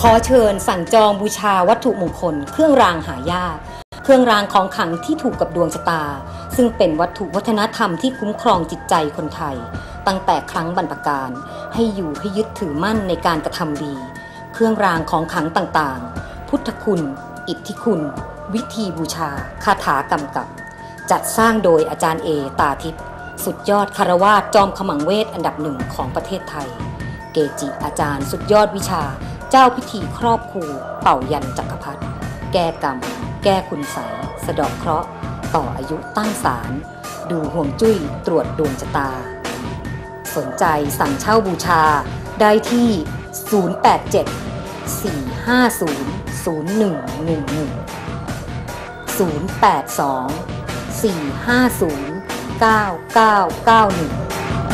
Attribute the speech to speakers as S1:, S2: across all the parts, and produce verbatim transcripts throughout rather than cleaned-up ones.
S1: ขอเชิญสั่งจองบูชาวัตถุมงคลเครื่องรางหายากเครื่องรางของขลังที่ถูกกับดวงชะตาซึ่งเป็นวัตถุวัฒนธรรมที่คุ้มครองจิตใจคนไทยตั้งแต่ครั้งบรรพกาลให้อยู่ให้ยึดถือมั่นในการกระทำดีเครื่องรางของขลังต่างๆพุทธคุณอิทธิคุณวิธีบูชาคาถากำกับจัดสร้างโดยอาจารย์เอตาทิพย์สุดยอดคารวาสจอมขมังเวทอันดับหนึ่งของประเทศไทยเกจิอาจารย์สุดยอดวิชาเจ้าพิธีครอบครูเป่ายันจักรพรรดิแก้กรรมแก้คุณไสยสะเดาะเคราะห์ต่ออายุตั้งศาลดูห่วงจุ้ยตรวจดวงชะตาสนใจสั่งเช่าบูชาได้ที่ศูนย์ แปด เจ็ด สี่ ห้า ศูนย์ ศูนย์ หนึ่ง หนึ่ง หนึ่ง ศูนย์ แปด สอง สี่ ห้า ศูนย์ เก้า เก้า เก้า หนึ่ง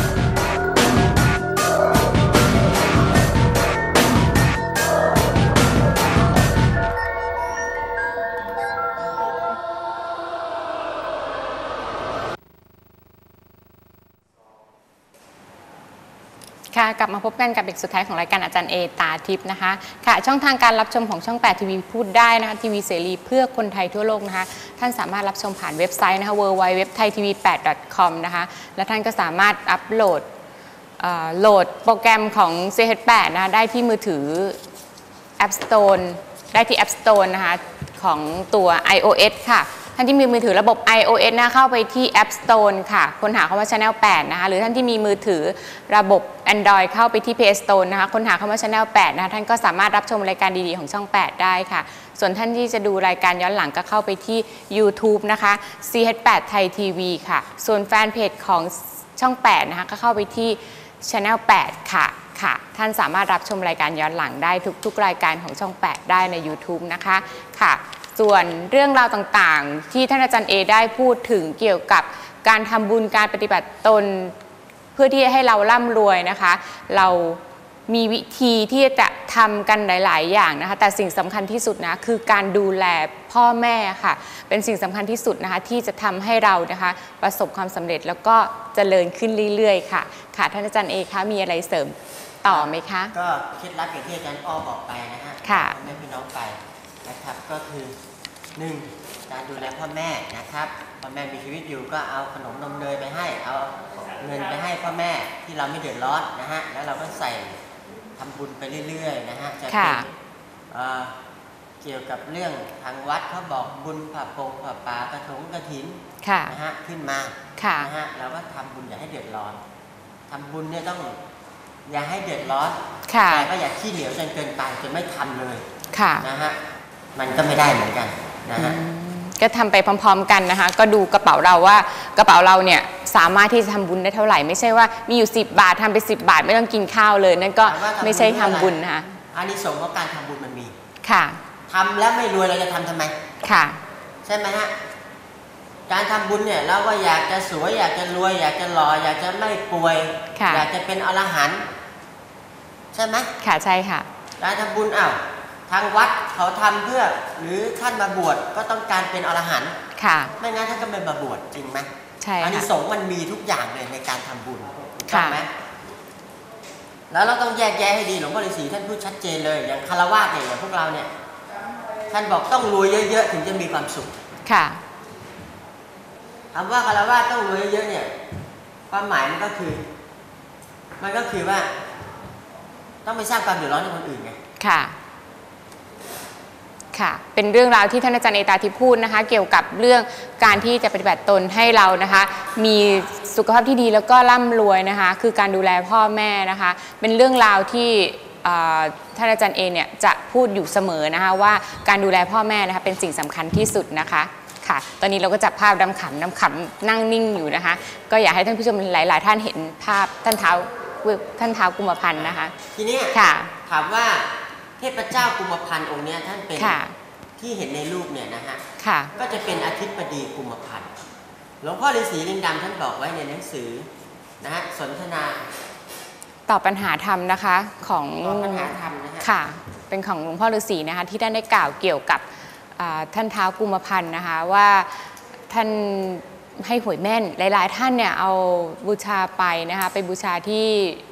S2: ค่ะกลับมาพบกันกับเด็กสุดท้ายของรายการอาจารย์เอตาทิพย์นะคะค่ะช่องทางการรับชมของช่องแปดทีวีพูดได้นะคะทีวีเสรีเพื่อคนไทยทั่วโลกนะคะท่านสามารถรับชมผ่านเว็บไซต์นะคะ ดับเบิลยู ดับเบิลยู ดับเบิลยู ดอท ไทยทีวีแปด ดอท คอม นะคะและท่านก็สามารถอัปโหลดโหลดโปรแกรมของ ซี เอช แปด นะคะได้ที่มือถือ App Store ได้ที่ App Store นะคะของตัว ไอ โอ เอส ค่ะท่านที่มีมือถือระบบ ไอ โอ เอส นะเข้าไปที่ App Store ค่ะค้นหาคำว่า Channel แปด นะคะหรือท่านที่มีมือถือระบบ Android เข้าไปที่ Play Store นะคะค้นหาคำว่า Channel แปด นะคะท่านก็สามารถรับชมรายการดีๆของช่องแปดได้ค่ะส่วนท่านที่จะดูรายการย้อนหลังก็เข้าไปที่ YouTube นะคะ ซี เอช แปด ไทยทีวีค่ะส่วนแฟนเพจของช่องแปดนะคะก็เข้าไปที่ Channel แปด ค่ะค่ะท่านสามารถรับชมรายการย้อนหลังได้ทุกๆรายการของช่องแปดได้ใน YouTube นะคะค่ะส่วนเรื่องราวต่างๆที่ท่านอาจารย์เอได้พูดถึงเกี่ยวกับการทำบุญการปฏิบัติตนเพื่อที่ให้เราร่ำรวยนะคะเรามีวิธีที่จะทำกันหลายๆอย่างนะคะแต่สิ่งสำคัญที่สุดนะคือการดูแลพ่อแม่ค่ะเป็นสิ่งสำคัญที่สุดนะคะที่จะทำให้เรานะคะประสบความสำเร็จแล้วก็เจริญขึ้นเรื่อยๆค่ะค่ะท่านอาจารย์เอคะมีอะไรเสริมต่อไหมคะ
S3: ก็เคล็ดลับอย่างที่อาจารย์อ้อบอกไปนะฮะ
S2: ค่ะ
S3: แม่พี่น้องไปนะครับก็คือหนึ่งการดูแลพ่อแม่นะครับพ่อแม่มีชีวิตอยู่ก็เอาขนมนมเนยไปให้เอาเงินไปให้พ่อแม่ที่เราไม่เดือดร้อนนะฮะแล้วเราก็ใส่ทำบุญไปเรื่อยๆนะฮะจะเป็นเกี่ยวกับเรื่องทางวัดเขาบอกบุญผ่าปงผ่าป่ากระถงกระถินนะฮะขึ้นมานะฮะเราก็ทำบุญอย่าให้เดือดร้อนทำบุญเนี่ยต้องอย่าให้เดือดร้อนแต่ก็อย่าขี้เหนียวจนเกินไปจนไม่ทำเลยนะฮะมันก็ไม่ได้เหมือนกันนะฮะ
S2: ก็ทำไปพร้อมๆกันนะคะก็ดูกระเป๋าเราว่ากระเป๋าเราเนี่ยสามารถที่จะทำบุญได้เท่าไหร่ไม่ใช่ว่ามีอยู่สิบบาททำไปสิบบาทไม่ต้องกินข้าวเลยนั่นก็ไม่ใช่ทำบุญนะคะ
S3: อานิสงส์ของการทำบุญมันมี
S2: ค่ะ
S3: ทำแล้วไม่รวยเราจะทำทำไม
S2: ค่ะ
S3: ใช่ไหมฮะการทำบุญเนี่ยเราก็อยากจะสวยอยากจะรวยอยากจะหล่ออยากจะไม่ป่วยอยากจะเป็นอรหันต์ใช่ไหม
S2: ค่ะใช่ค่ะ
S3: การทำบุญอ้าวทางวัดเขาทำเพื่อหรือท่านมาบวชก็ต้องการเป็นอรหันต์
S2: ค่ะ
S3: ไม่งั้นท่านก็ไม่มาบวชจริงไหม
S2: ใช่ค่ะ
S3: อานิสงส์มันมีทุกอย่างเลยในการทำบุญถูกต้องไหมแล้วเราต้องแยกแยะให้ดีหลวงพ่อฤาษีท่านพูดชัดเจนเลยอย่างคารวะเนี่ยอย่างพวกเราเนี่ยท่านบอกต้องรวยเยอะๆถึงจะมีความสุข
S2: ค่ะ
S3: คำว่าคารวะต้องรวยเยอะๆเนี่ยความหมายมันก็คือมันก็คือว่าต้องไปสร้างความเดือดร้อนให้คนอื่นไง
S2: ค่ะค่ะเป็นเรื่องราวที่ท่านอาจารย์เอตาทิพย์พูดนะคะเกี่ยวกับเรื่องการที่จะปฏิบัติตนให้เรานะคะมีสุขภาพที่ดีแล้วก็ร่ำรวยนะคะคือการดูแลพ่อแม่นะคะเป็นเรื่องราวที่ท่านอาจารย์เอเนี่ยจะพูดอยู่เสมอนะคะว่าการดูแลพ่อแม่นะคะเป็นสิ่งสำคัญที่สุดนะคะค่ะตอนนี้เราก็จับภาพดำขำดำขำนั่งนิ่งอยู่นะคะก็อยากให้ท่านผู้ชมหลายๆท่านเห็นภาพท่านเท้าท่านเท้ากุมพันธ์นะคะ
S3: ทีนี้
S2: ค่ะ
S3: ถามว่าเทพเจ้ากุมพันธ์องค์นี้ท่านเป็นที่เห็นในรูปเนี่ยนะฮะก็จะเป็นอธิบดีกุมพันธ์หลวงพ่อฤาษีลิงดำท่านบอกไว้ในหนังสือนะฮะสนทนา
S2: ตอบปัญหาธรรมนะคะของ
S3: ปัญหาธรรมนะฮะ
S2: ค่ะเป็นของหลวงพ่อฤาษีนะคะที่ท่านได้กล่าวเกี่ยวกับท่านเท้ากุมพันธ์นะคะว่าท่านให้หวยแม่นหลายๆท่านเนี่ยเอาบูชาไปนะคะไปบูชาที่ที่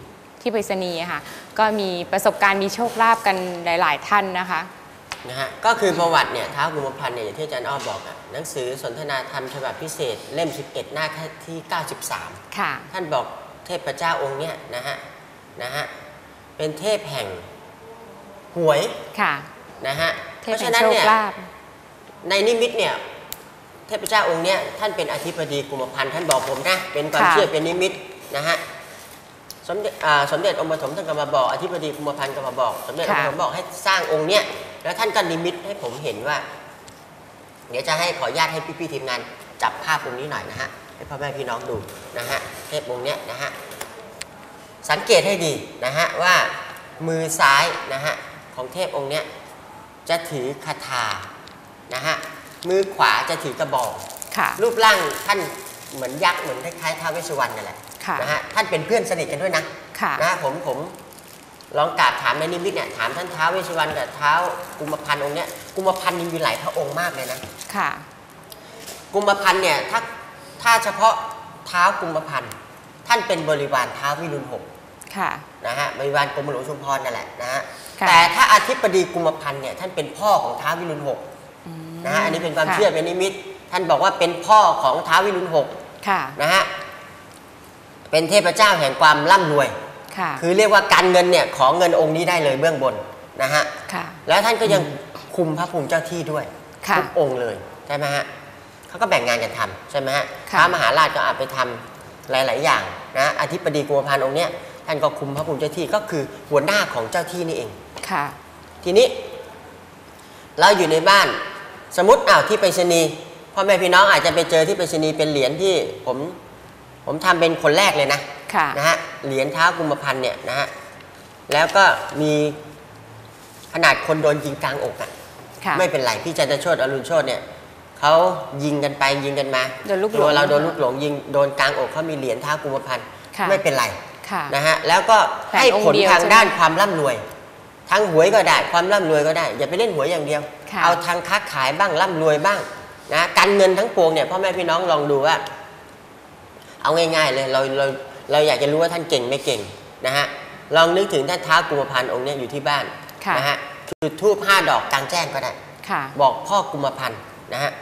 S2: ที่ไปรษณีย์ค่ะก็มีประสบการณ์มีโชคลาภกันหลายๆท่านนะคะ
S3: นะฮะก็คือประวัติเนี่ยท้าวกุมพันธ์เนี่ยอย่างที่อาจารย์อ้อบอกอ่ะหนังสือสนทนาธรรมฉบับพิเศษเล่มสิบเอ็ดหน้าที่เก้าสิบสาม
S2: ค่ะ
S3: ท่านบอกเทพเจ้าองค์เนี้ยนะฮะนะฮะเป็นเทพแห่งหวย
S2: ค่ะ
S3: นะฮะ
S2: เพราะฉะนั้นเนี่ย
S3: ในนิมิตเนี่ยเทพเจ้าองค์เนี้ยท่านเป็นอธิบดีกุมพันธ์ท่านบอกผมนะเป็นความเชื่อเป็นนิมิตนะฮะสมเด็จสมเด็จองค์ปฐมท่านก็มาบอกอธิบดีกุมพันธ์ก็มาบอกสมเด็จองค์ปฐมบอกให้สร้างองค์เนี้ยแล้วท่านก็นิมิตให้ผมเห็นว่าเดี๋ยวจะให้ขออนุญาตให้พี่ๆทีมงานจับภาพองค์นี้หน่อยนะฮะให้พ่อแม่พี่น้องดูนะฮะเทพองค์เนี้ยนะฮะสังเกตให้ดีนะฮะว่ามือซ้ายนะฮะของเทพองค์เนี้ยจะถือคาถานะฮะมือขวาจะถือกระบอกรูปร่างท่านเหมือนยักษ์เหมือนคล้ายๆท้าวเวสสุวรรณนั่นแหละนะฮะท่านเป็นเพื่อนสนิทกันด้วยนะนะฮะผมผมลองกราบถามในนิมิตเนี่ยถามท่านท้าวเวสสุวรรณกับท้าวกุมพันธ์องค์เนี้ยกุมพันธ์มีหลายพระองค์มากเลยนะ
S2: ค่ะ
S3: กุมพันธ์เนี่ยถ้าถ้าเฉพาะท้าวกุมพันธ์ท่านเป็นบริวารท้าววิรุฬหกนะฮะบริวารกรมหลวงชุมพรนั่นแหละนะฮะแต่ถ้าอธิบดีกุมพันธ์เนี่ยท่านเป็นพ่อของท้าววิรุฬหกนะฮะอันนี้เป็นความเชื่อเป็นนิมิตท่านบอกว่าเป็นพ่อของท้าววิรุฬหกนะฮะเป็นเทพเจ้าแห่งความร่ำรวยคือเรียกว่าการเงินเนี่ยของเงินองค์นี้ได้เลยเบื้องบนนะฮะแล้วท่านก็ยังคุมพระภูมิเจ้าที่ด้วยทุกองค์เลยใช่ไหมฮะเขาก็แบ่งงานกันทำใช่ไหมฮะพระมหาราชก็อาจไปทำหลายๆอย่างนะอธิบดีกุมพันธ์องค์เนี้ยท่านก็คุมพระภูมิเจ้าที่ก็คือหัวหน้าของเจ้าที่นี่เองทีนี้เราอยู่ในบ้านสมมติอ้าวที่ไปรษณีย์พ่อแม่พี่น้องอาจจะไปเจอที่ไปรษณีย์เป็นเหรียญที่ผมผมทำเป็นคนแรกเลยนะนะฮะเหรียญท้าวกุมพันธ์เนี่ยนะฮะแล้วก็มีขนาดคนโดนยิงกลางอกอ่ะไม่เป็นไรพี่จันทโชติอรุณโชติเนี่ยเขายิงกันไปยิงกันมาตัวเราโดนลูกหลงยิงโดนกลางอกเขามีเหรียญท้าวกุมพันธ์ไม่เป็นไรนะฮะแล้วก็ให้ผลทางด้านความร่ำรวยทางหวยก็ได้ความร่ำรวยก็ได้อย่าไปเล่นหวยอย่างเดียวเอาทางค้าขายบ้างร่ำรวยบ้างนะการเงินทั้งปวงเนี่ยพ่อแม่พี่น้องลองดูว่าเอาง่ายๆเลยเราเราเราอยากจะรู้ว่าท่านเก่งไม่เก่งนะฮะลองนึกถึงท่านท้าวกุมพันธ์องค์นี้อยู่ที่บ้านนะฮะจุดธูปห้าดอกกลางแจ้งก็ได้บอกพ่อกุมพันธ์นะฮะ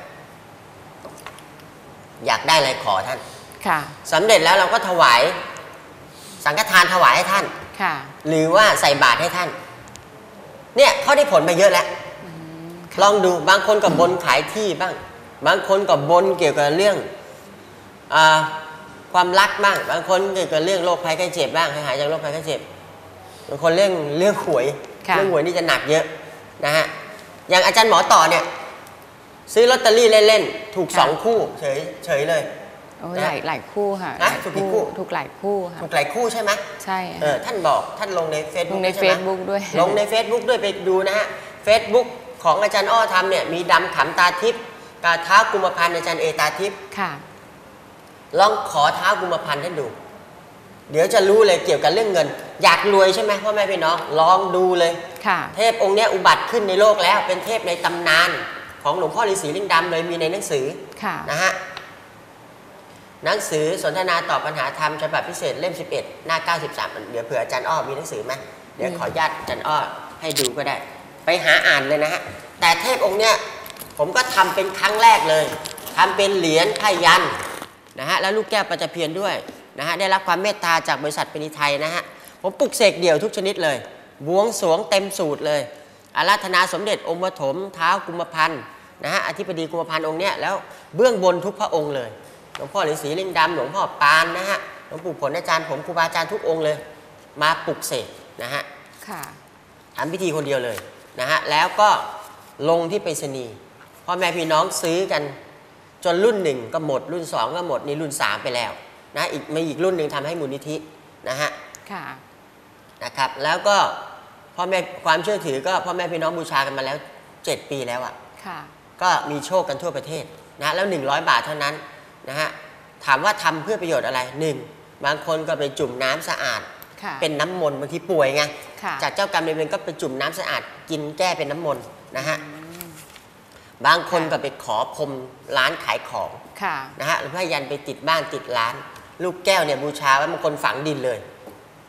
S3: อยากได้อะไรขอท่านสำเร็จแล้วเราก็ถวายสังฆทานถวายให้ท่านหรือว่าใส่บาตรให้ท่านเนี่ยเขาได้ผลมาเยอะแล้วลองดูบางคนกับบนขายที่บ้างบางคนกับบนเกี่ยวกับเรื่องอความรักบ้างบางคนเกี่ยวกับเรื่องโรคภัยไข้เจ็บบ้างให้หายจากโรคภัยไข้เจ็บบางคนเรื่องเรื่องหวยเรื่องหวยนี่จะหนักเยอะนะฮะอย่างอาจารย์หมอต่อเนี่ยซื้อลอตเตอรี่เล่นๆถูกสองคู่เฉยเฉยเลย
S2: หลายหลายคู่ค่ะ
S3: นะถูกกี่คู่
S2: ถูกหลายคู่ค่ะ
S3: ถูกหลายคู่ใช่ไหม
S2: ใช่
S3: เออท่านบอกท่านลงใน Facebook
S2: ใน Facebook ด้วย
S3: ลงใน Facebook ด้วยไปดูนะฮะ Facebook ของอาจารย์อ้อทำเนี่ยมีดำขำตาทิพย์กาท้าวกุมพันธ์อาจารย์เอตาทิพย์
S2: ค่ะ
S3: ลองขอท้าวกุมพันธ์ท่านดูเดี๋ยวจะรู้เลยเกี่ยวกับเรื่องเงินอยากรวยใช่ไหมพ่อแม่พี่น้องลองดูเลย
S2: ค่ะ
S3: เทพองค์นี้อุบัติขึ้นในโลกแล้วเป็นเทพในตำนานของหลวงพ่อฤาษีลิงดำเลยมีในหนังสือนะฮะหนังสือสนทนาตอบปัญหาธรรมฉบับพิเศษเล่มสิบเอ็ดหน้าเก้าสิบสามเดี๋ยวเผื่ออาจารย์อ้อมีหนังสือไหมเดี๋ยวขออนุญาตอาจารย์อ้อให้ดูก็ได้ไปหาอ่านเลยนะฮะแต่เทพองค์เนี้ยผมก็ทำเป็นครั้งแรกเลยทำเป็นเหรียญพยัญชนะนะฮะแล้วลูกแก้วปัจจเพียรด้วยนะฮะได้รับความเมตตาจากบริษัทปณิไทยนะฮะผมปลุกเสกเดี่ยวทุกชนิดเลยบวงสรวงเต็มสูตรเลยอาราธนาสมเด็จองค์ปฐมท้าวกุมพันธ์นะฮะอธิบดีกุมพันธ์องค์เนี้ยแล้วเบื้องบนทุกพระองค์เลยหลวงพ่อฤาษีลิงดำหลวงพ่อปานนะฮะหลวงปู่ผลอาจารย์ผมครูบาอาจารย์ทุกองค์เลยมาปลุกเสกนะฮะทำพิธีคนเดียวเลยนะฮะแล้วก็ลงที่ไปรษณีย์พ่อแม่พี่น้องซื้อกันจนรุ่นหนึ่งก็หมดรุ่นสองก็หมดนี่รุ่นสามไปแล้วนะอีกมีอีกรุ่นหนึ่งทำให้มูลนิธินะฮะนะครับแล้วก็พ่อแม่ความเชื่อถือก็พ่อแม่พี่น้องบูชากันมาแล้วเจ็ดปีแล้วอ่ะก็มีโชคกันทั่วประเทศนะแล้วหนึ่งร้อยบาทเท่านั้นนะฮะถามว่าทำเพื่อประโยชน์อะไรหนึ่งบางคนก็ไปจุ่มน้ำสะอาดเป็นน้ำมนต์บางทีป่วยไงจากเจ้ากรรมนายเวรก็ไปจุ่มน้ำสะอาดกินแก้เป็นน้ำมนต์นะฮะบางคนก็ไปขอพรมร้านขายของนะฮะหรือพยัญไปติดบ้านติดร้านลูกแก้วเนี่ยบูชาไว้บางคนฝังดินเลย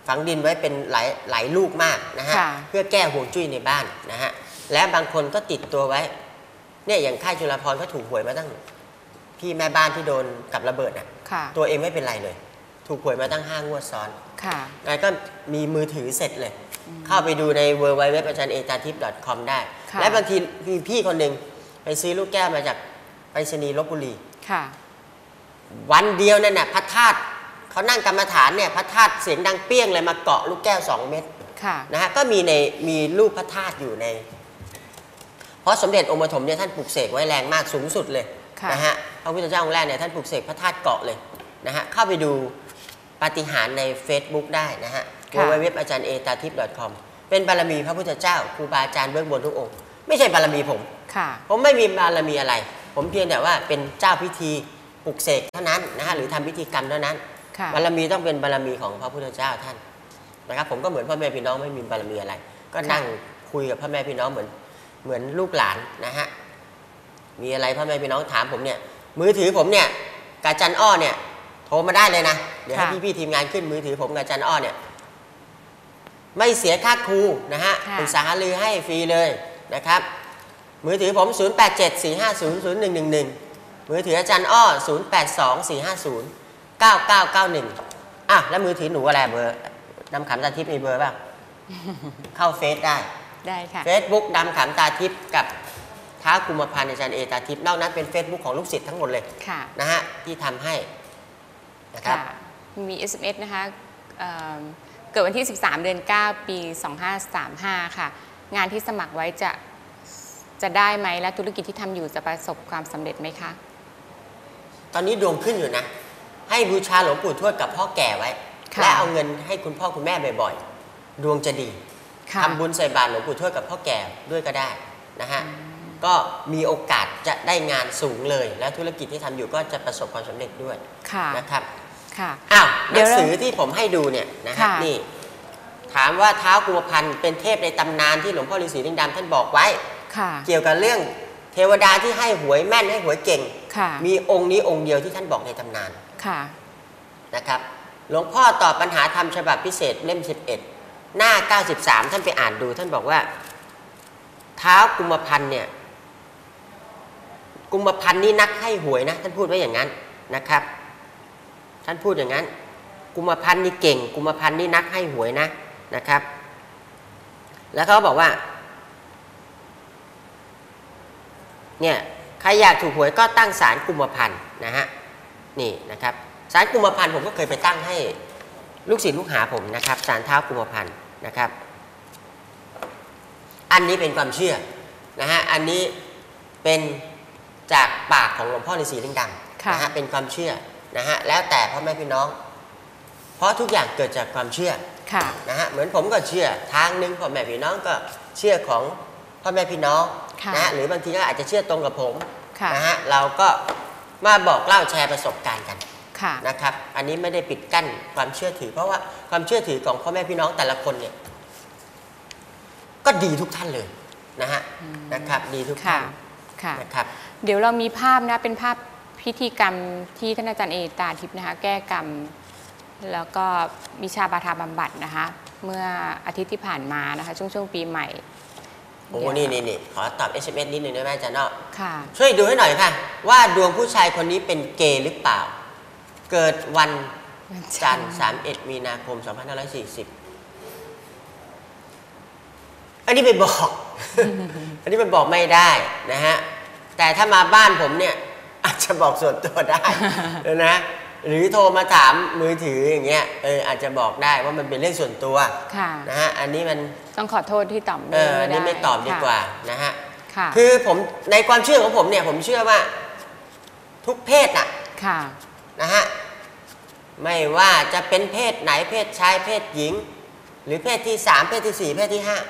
S3: ฝังดินไว้เป็นหลายหลายลูกมากนะฮะเพื่อแก้ห่วงจุ้ยในบ้านนะฮะและบางคนก็ติดตัวไว้เนี่ยอย่างค่ายจุฬาภรณ์ก็ถูกหวยมาตั้งพี่แม่บ้านที่โดนกับระเบิดน่ะตัวเองไม่เป็นไรเลยถูกหวยมาตั้งห้างวดซ้อนไงก็มีมือถือเสร็จเลยเข้าไปดูใน ดับเบิลยู ดับเบิลยู ดับเบิลยู ดอท อาจารย์เอตาทิพย์ ดอท คอม ได้และบางทีมีพี่คนหนึ่งไปซื้อลูกแก้วมาจากไปรษณีย์ลพบุรีวันเดียวนั่นน่ะพระธาตุเขานั่งกรรมฐานเนี่ยพระธาตุเสียงดังเปี้ยงเลยมาเกาะลูกแก้วสองเม็ดนะฮะก็มีในมีรูปพระธาตุอยู่ในเพราะสมเด็จองค์ปฐมเนี่ยท่านปลุกเสกไว้แรงมากสูงสุดเลยนะฮะพระพุทธเจ้าองค์แรกเนี่ยท่านปลุกเสกพระธาตุเกาะเลยนะฮะเข้าไปดูปาฏิหาริย์ใน Facebook ได้นะฮะ ดับเบิลยู ดับเบิลยู ดับเบิลยู ดอท อาจารย์เอตาทิพย์ ดอท คอม เป็นบารมีพระพุทธเจ้าครูบาอาจารย์เบื้องบนทุกองค์ไม่ใช่บารมีผมผมไม่มีบารมีอะไรผมเพียงแต่ว่าเป็นเจ้าพิธีปลุกเสกเท่านั้นนะฮะหรือทำพิธีกรรมเท่านั้นบารมีต้องเป็นบารมีของพระพุทธเจ้าท่านนะครับผมก็เหมือนพ่อแม่พี่น้องไม่มีบารมีอะไรก็นั่งคุยกับพ่อแม่พี่น้องเหมือนเหมือนลูกหลานนะฮะมีอะไรพ่อแม่พี่น้องถามผมเนี่ยมือถือผมเนี่ยกาจันอ้อเนี่ยโทรมาได้เลยนะเดี๋ยวให้พี่ๆทีมงานขึ้นมือถือผมกาจันอ้อเนี่ยไม่เสียค่าครูนะฮะปรึกษาหารือให้ฟรีเลยนะครับมือถือผมศูนย์ แปด เจ็ด สี่ ห้า ศูนย์ ศูนย์ หนึ่ง หนึ่ง หนึ่งมือถืออาจารย์อ้อศูนย์ แปด สอง สี่ ห้า ศูนย์ เก้า เก้า เก้า หนึ่งอ่ะแล้วมือถือหนูอะไรเบอร์ดำขำตาทิพย์มีเบอร์ป่ะเข้าเฟซได้
S2: ได้ค่ะ
S3: เฟซบุ๊กดำขำตาทิพย์กับท้ากุมภาพันธ์อาจารย์เอตาทิพย์นอกนั้นเป็นเฟซบุ๊กของลูกศิษย์ทั้งหมดเลยนะฮะที่ทำให้นะครับ
S2: มี เอส เอ็ม เอส นะคะเกิดวันที่สิบสามเดือนเก้าปีสองห้าสามห้าค่ะงานที่สมัครไว้จะจะได้ไหมและธุรกิจที่ทำอยู่จะประสบความสำเร็จไหมคะ
S3: ตอนนี้ดวงขึ้นอยู่นะให้บูชาหลวงปู่ทวดกับพ่อแก่ไว้และเอาเงินให้คุณพ่อคุณแม่บ่อยๆดวงจะดีทำบุญใส่บาตรหลวงปู่ทวดกับพ่อแก่ด้วยก็ได้นะฮะก็มีโอกาสจะได้งานสูงเลยและธุรกิจที่ทำอยู่ก็จะประสบความสำเร็จด้วยนะครับอ้าวหนังสือที่ผมให้ดูเนี่ยนะครับนี่ถามว่าท้าวกุมภพันธ์เป็นเทพในตำนานที่หลวงพ่อฤาษีลิงดำท่านบอกไว้เกี่ยวกับเรื่องเทวดาที่ให้หวยแม่นให้หวยเก่งมีองค์นี้องค์เดียวที่ท่านบอกในตำนานนะครับหลวงพ่อตอบปัญหาธรรมฉบับพิเศษเล่มสิบเอ็ดหน้าเก้าสิบสามท่านไปอ่านดูท่านบอกว่าท้าวกุมภพันธ์เนี่ยกุมภพันธ์นี่นักให้หวยนะท่านพูดไว้อย่างนั้นนะครับท่านพูดอย่างนั้นกุมภพันธ์นี่เก่งกุมภพันธ์นี่นักให้หวยนะนะครับแล้วเขาบอกว่าเนี่ยใครอยากถูกหวยก็ตั้งศาลกุมภพันธ์นะฮะนี่นะครับศาลกุมภพันธ์ผมก็เคยไปตั้งให้ลูกศิษย์ลูกหาผมนะครับศาลท้าวกุมภพันธ์นะครับอันนี้เป็นความเชื่อนะฮะอันนี้เป็นจากปากของหลวงพ่อฤาษีลิงดำนะฮะเป็นความเชื่อนะฮะแล้วแต่พ่อแม่พี่น้องเพราะทุกอย่างเกิดจากความเชื่อนะฮะเหมือนผมก็เชื่อทางนึงพ่อแม่พี่น้องก็เชื่อของพ่อแม่พี่น้องนะฮะหรือบางทีก็อาจจะเชื่อตรงกับผมนะฮะเราก็มาบอกเล่าแชร์ประสบการณ์กันนะครับอันนี้ไม่ได้ปิดกั้นความเชื่อถือเพราะว่าความเชื่อถือของพ่อแม่พี่น้องแต่ละคนเนี่ยก็ดีทุกท่านเลยนะฮะนะครับดีทุกท่านนะครับ
S2: เดี๋ยวเรามีภาพนะเป็นภาพพิธีกรรมที่ท่านอาจารย์เอตาทิพย์นะคะแก้กรรมแล้วก็วิชาบาทาบำบัดนะคะเมื่ออาทิตย์ที่ผ่านมานะคะช่วงช่วงปีใหม่
S3: โอ้นี่นี่นี่ขอตอบ เอส เอ็ม เอส นิดนึงได้ไหมอาจารย์เนาะช่วยดูให้หน่อยค่ะว่าดวงผู้ชายคนนี้เป็นเกย์หรือเปล่าเกิดวันจันทร์สามสิบเอ็ดมีนาคมสองพันห้าร้อยสี่สิบอันนี้ไปบอก อันนี้ไปบอกไม่ได้นะฮะแต่ถ้ามาบ้านผมเนี่ยอาจจะบอกส่วนตัวได้นะหรือโทรมาถามมือถืออย่างเงี้ยเอออาจจะบอกได้ว่ามันเป็นเรื่องส่วนตัวนะฮะอันนี้มัน
S2: ต้องขอโทษที่ตอบ
S3: เอออันนี้ไม่ตอบดีกว่านะฮะคือผมในความเชื่อของผมเนี่ยผมเชื่อว่าทุกเพศน่ะนะฮะไม่ว่าจะเป็นเพศไหนเพศชายเพศหญิงหรือเพศที่สามเพศที่สี่เพศที่ห้า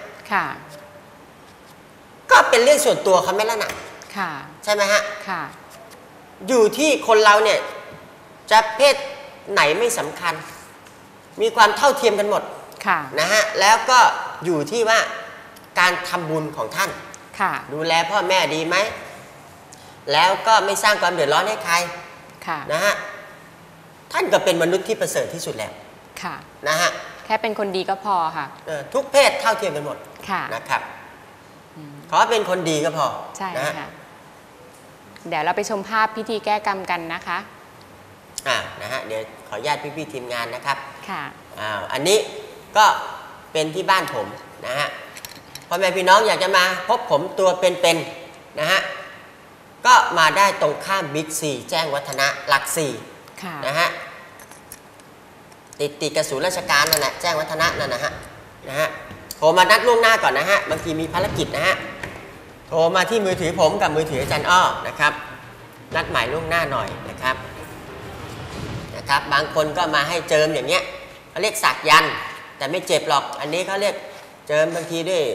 S3: ก็เป็นเรื่องส่วนตัวเขาไม่ละน่ะใช่ไหมฮะอยู่ที่คนเราเนี่ยจะเพศไหนไม่สำคัญมีความเท่าเทียมกันหมดนะฮะแล้วก็อยู่ที่ว่าการทำบุญของท่านดูแลพ่อแม่ดีไหมแล้วก็ไม่สร้างความเดือดร้อนให้ใครนะฮะท่านก็เป็นมนุษย์ที่ประเสริฐที่สุดแล้วนะฮะ
S2: แค่เป็นคนดีก็พอค่ะ
S3: ทุกเพศเท่าเทียมกันหมดนะครับขอเป็นคนดีก็พอ
S2: ใช่ค่ะเดี๋ยวเราไปชมภาพพิธีแก้กรรมกันนะคะ
S3: อ่านะฮะเดี๋ยวขออนุญาตพี่ๆทีมงานนะครับ
S2: ค่ะ
S3: อ้าวอันนี้ก็เป็นที่บ้านผมนะฮะพ่อแม่พี่น้องอยากจะมาพบผมตัวเป็นๆนะฮะก็มาได้ตรงข้ามบิ๊กซีแจ้งวัฒนะหลักสี่นะฮะติดติดกระสูนราชการนั่นแหละแจ้งวัฒนะนั่นนะฮะนะฮะโทรมานัดล่วงหน้าก่อนนะฮะบางทีมีภารกิจนะฮะโทรมาที่มือถือผมกับมือถืออาจารย์อ้อนะครับนัดหมายล่วงหน้าหน่อยนะครับนะครับบางคนก็มาให้เจิมอย่างเงี้ยเขาเรียกสักยันต์แต่ไม่เจ็บหรอกอันนี้เขาเรียกเจิมบางทีด้วย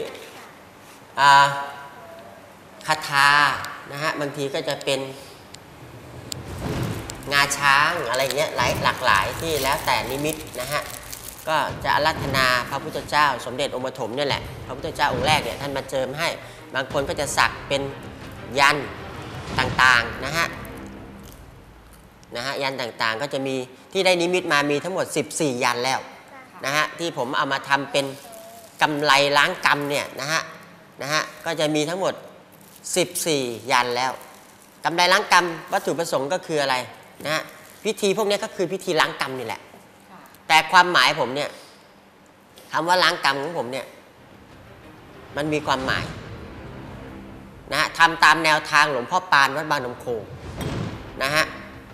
S3: คาถานะฮะบางทีก็จะเป็นงาช้างอะไรเงี้ยหลายหลากหลายที่แล้วแต่นิมิตนะฮะก็จะอาราธนาพระพุทธเจ้าสมเด็จองค์ปฐมนี่แหละพระพุทธเจ้าองค์แรกเนี่ยท่านมาเจิมให้บางคนก็จะสักเป็นยันต่างๆนะฮะนะฮะยันต่างๆก็จะมีที่ได้นิมิตมามีทั้งหมดสิบสี่ยันแล้วนะฮะที่ผมเอามาทำเป็นกำไรล้างกรรมเนี่ยนะฮะนะฮะก็จะมีทั้งหมดสิบสี่ยันแล้วกำไรล้างกรรมวัตถุประสงค์ก็คืออะไรนะฮะพิธีพวกนี้ก็คือพิธีล้างกรรมนี่แหละแต่ความหมายผมเนี่ยคำว่าล้างกรรมของผมเนี่ยมันมีความหมายนะฮะทำตามแนวทางหลวงพ่อปานวัดบางนมโคนะฮะ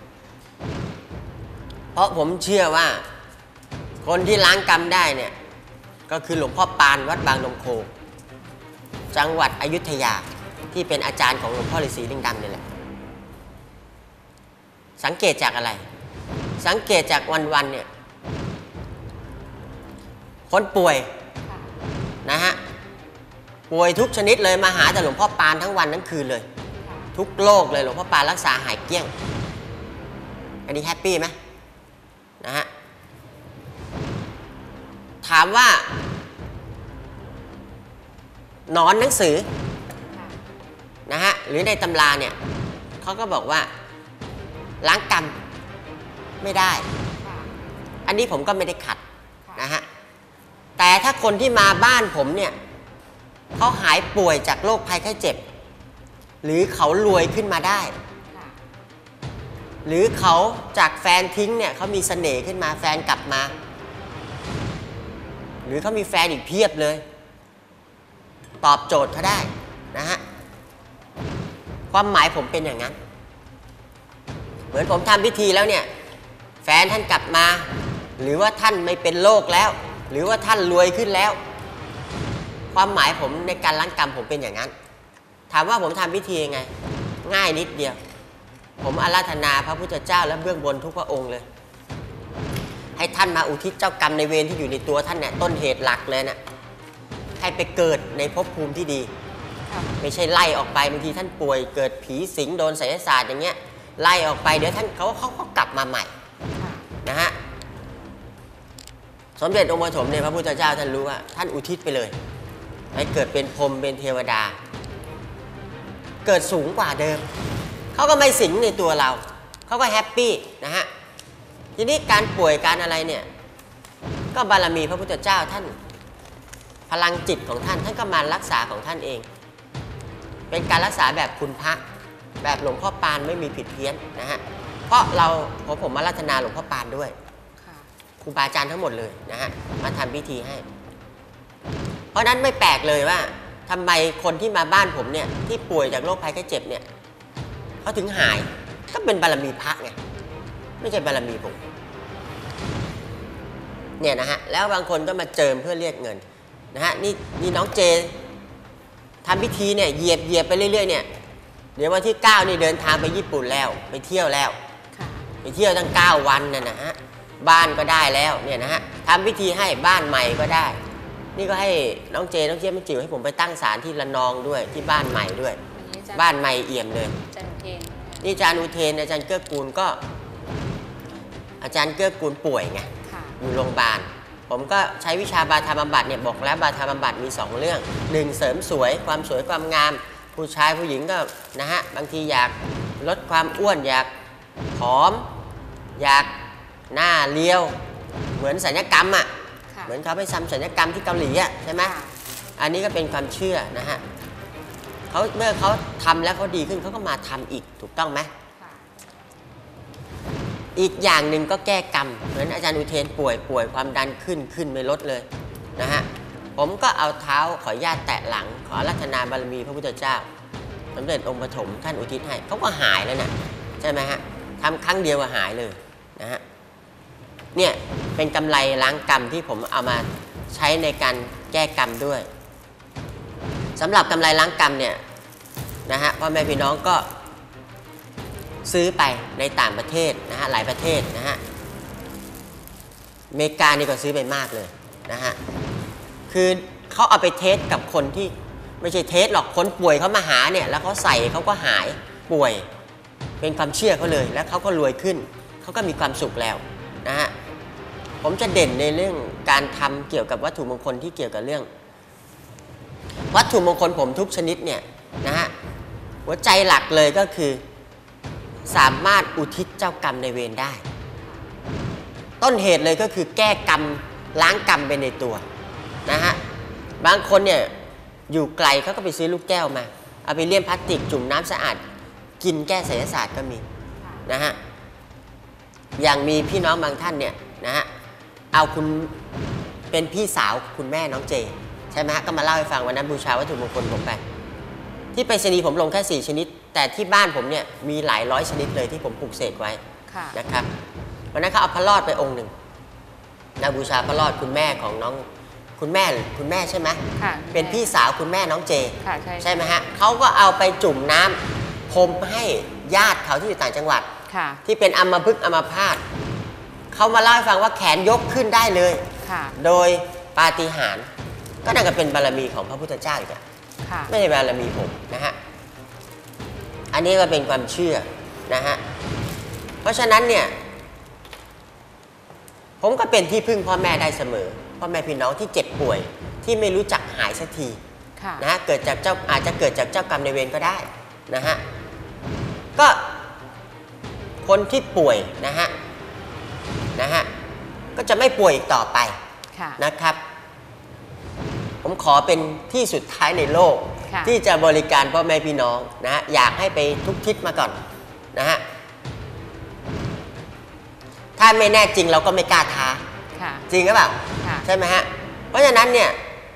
S3: เพราะผมเชื่อว่าคนที่ล้างกรรมได้เนี่ยก็คือหลวงพ่อปานวัดบางนมโคจังหวัดอยุธยาที่เป็นอาจารย์ของหลวงพ่อฤาษีลิงดำนี่แหละสังเกตจากอะไรสังเกตจากวันๆเนี่ยคนป่วยนะฮะป่วยทุกชนิดเลยมาหาแต่หลวงพ่อปานทั้งวันทั้งคืนเลยทุกโรคเลยหลวงพ่อปานรักษาหายเกลี้ยงอันนี้แฮปปี้ไหมนะฮะถามว่านอนหนังสือนะฮะหรือในตำราเนี่ยเขาก็บอกว่าล้างกรรมไม่ได้อันนี้ผมก็ไม่ได้ขัดนะฮะแต่ถ้าคนที่มาบ้านผมเนี่ยเขาหายป่วยจากโรคภัยไข้เจ็บหรือเขารวยขึ้นมาได้หรือเขาจากแฟนทิ้งเนี่ยเขามีเสน่ห์ขึ้นมาแฟนกลับมาหรือเขามีแฟนอีกเพียบเลยตอบโจทย์เขาได้นะฮะความหมายผมเป็นอย่างนั้นเหมือนผมทำพิธีแล้วเนี่ยแฟนท่านกลับมาหรือว่าท่านไม่เป็นโรคแล้วหรือว่าท่านรวยขึ้นแล้วความหมายผมในการล้างกรรมผมเป็นอย่างนั้นถามว่าผมทำพิธียังไงง่ายนิดเดียวผมอาราธนาพระพุทธเจ้าและเบื้องบนทุกพระองค์เลยให้ท่านมาอุทิศเจ้ากรรมในเวรที่อยู่ในตัวท่านเนี่ยต้นเหตุหลักเลยนะให้ไปเกิดในภพภูมิที่ดีไม่ใช่ไล่ออกไปบางทีท่านป่วยเกิดผีสิงโดนไสยศาสตร์อย่างเงี้ยไล่ออกไปเดี๋ยวท่านเขาเขาก็กลับมาใหม่นะฮะสมเด็จองค์ปฐมเนี่ยพระพุทธเจ้าท่านรู้ว่าท่านอุทิศไปเลยให้เกิดเป็นพรหมเป็นเทวดาเกิดสูงกว่าเดิมเขาก็ไม่สิงในตัวเราเขาก็แฮปปี้นะฮะทีนี้การป่วยการอะไรเนี่ยก็บารมีพระพุทธเจ้าท่านพลังจิตของท่านท่านก็มารักษาของท่านเองเป็นการรักษาแบบคุณพระแบบหลวงพ่อปานไม่มีผิดเพี้ยนนะฮะเพราะเราผมผมมารัตนาหลวงพ่อปานด้วยครูบาอาจารย์ทั้งหมดเลยนะฮะมาทำพิธีให้เพราะนั้นไม่แปลกเลยว่าทำไมคนที่มาบ้านผมเนี่ยที่ป่วยจากโรคภัยไข้เจ็บเนี่ยเขาถึงหายก็เป็นบารมีพระไงไม่ใช่บารมีผมเนี่ยนะฮะแล้วบางคนก็มาเจิมเพื่อเรียกเงินนะฮะนี่นี่น้องเจทำพิธีเนี่ยเหยียบเหยียบไปเรื่อยๆเนี่ยเดี๋ยววันที่เก้านี่เดินทางไปญี่ปุ่นแล้วไปเที่ยวแล้วไปเที่ยวตั้งเก้าวันน่ะนะฮะบ้านก็ได้แล้วเนี่ยนะฮะทำพิธีให้บ้านใหม่ก็ได้นี่ก็ให้น้องเจน้องเจี๊ยบมันจิ๋วให้ผมไปตั้งศาลที่ระนองด้วยที่บ้านใหม่ด้วยบ้านใหม่เอี่ยมเลยนี่อาจารย์อุเทนอาจารย์เกื้อกูลก็อาจารย์เกื้อกูลป่วยไงอยู่โรงพยาบาลผมก็ใช้วิชาบาทาบำบัดเนี่ยบอกแล้วบาทาบำบัดมีสองเรื่องหนึ่งเสริมสวยความสวยความงามผู้ชายผู้หญิงก็นะฮะบางทีอยากลดความอ้วนอยากผอมอยากหน้าเรียวเหมือนศัลยกรรมอ่ะเหมือนเขาไปทำศัลยกรรมที่เกาหลีอ่ะใช่ไหมอันนี้ก็เป็นความเชื่อนะฮะเขาเมื่อเขาทำแล้วเขาดีขึ้นเขาก็มาทำอีกถูกต้องไหมอีกอย่างหนึ่งก็แก้กรรมเหมือนอาจารย์อุเทนป่วยป่วยความดันขึ้นขึ้นไม่ลดเลยนะฮะผมก็เอาเท้าขออนุญาตแตะหลังขอรัตนาบารมีพระพุทธเจ้าสมเด็จองค์ปฐมท่านอุทิศให้เขาก็หายแล้วเนี่ยใช่ไหมฮะทำครั้งเดียวก็หายเลยนะฮะเนี่ยเป็นกำไรล้างกรรมที่ผมเอามาใช้ในการแก้กรรมด้วยสำหรับกำไรล้างกรรมเนี่ยนะฮะพ่อแม่พี่น้องก็ซื้อไปในต่างประเทศนะฮะหลายประเทศนะฮะอเมริกานี่ก็ซื้อไปมากเลยนะฮะคือเขาเอาไปเทสกับคนที่ไม่ใช่เทสหรอกคนป่วยเขามาหาเนี่ยแล้วเขาใส่เขาก็หายป่วยเป็นความเชื่อเขาเลยแล้วเขาก็รวยขึ้นเขาก็มีความสุขแล้วนะฮะผมจะเด่นในเรื่องการทำเกี่ยวกับวัตถุมงคลที่เกี่ยวกับเรื่องวัตถุมงคลผมทุกชนิดเนี่ยนะฮะหัวใจหลักเลยก็คือสามารถอุทิศเจ้ากรรมในเวรได้ต้นเหตุเลยก็คือแก้กรรมล้างกรรมไปในตัวนะฮะบางคนเนี่ยอยู่ไกลเขาก็ไปซื้อลูกแก้วมาเอาไปเลี่ยมพลาสติกจุ่มน้ำสะอาดกินแก้ไสยศาสตร์ก็มีนะฮะอย่างมีพี่น้องบางท่านเนี่ยนะฮะเอาคุณเป็นพี่สาวคุณแม่น้องเจใช่ไหมฮะก็มาเล่าให้ฟังวันนั้นบูชาวัตถุมงคลผมไปที่ไปรษณีย์ผมลงแค่สี่ชนิดแต่ที่บ้านผมเนี่ยมีหลายร้อยชนิดเลยที่ผมปลูกเสกไว้นะครับวันนั้นเขาเอาพระรอดไปองค์หนึ่งนะบูชาพระรอดคุณแม่ของน้องคุณแม่คุณแม่ใช่ไหมเป็นพี่สาวคุณแม่น้องเจใช่ไหมฮะเขาก็เอาไปจุ่มน้ำพรมให้ญาติเขาที่อยู่ต่างจังหวัดที่เป็นอัมพฤกษ์อัมพาตเขามาเล่าให้ฟังว่าแขนยกขึ้นได้เลยโดยปาฏิหาริย์ก็นั่นก็เป็นบารมีของพระพุทธเจ้าอีกอะไม่ใช่บารมีผมนะฮะอันนี้ก็เป็นความเชื่อนะฮะเพราะฉะนั้นเนี่ยผมก็เป็นที่พึ่งพ่อแม่ได้เสมอพ่อแม่พี่น้องที่เจ็บป่วยที่ไม่รู้จักหายสักทีนะฮะเกิดจากเจ้าอาจจะเกิดจากเจ้ากรรมในเวรก็ได้นะฮะก็คนที่ป่วยนะฮะนะฮะก็จะไม่ป่วยอีกต่อไปนะครับผมขอเป็นที่สุดท้ายในโลกที่จะบริการพ่อแม่พี่น้องนะฮะอยากให้ไปทุกทิศมาก่อนนะฮะถ้าไม่แน่จริงเราก็ไม่กล้าท้าจริงหรือเปล่าใช่ไหมฮะเพราะฉะนั้นเนี่ย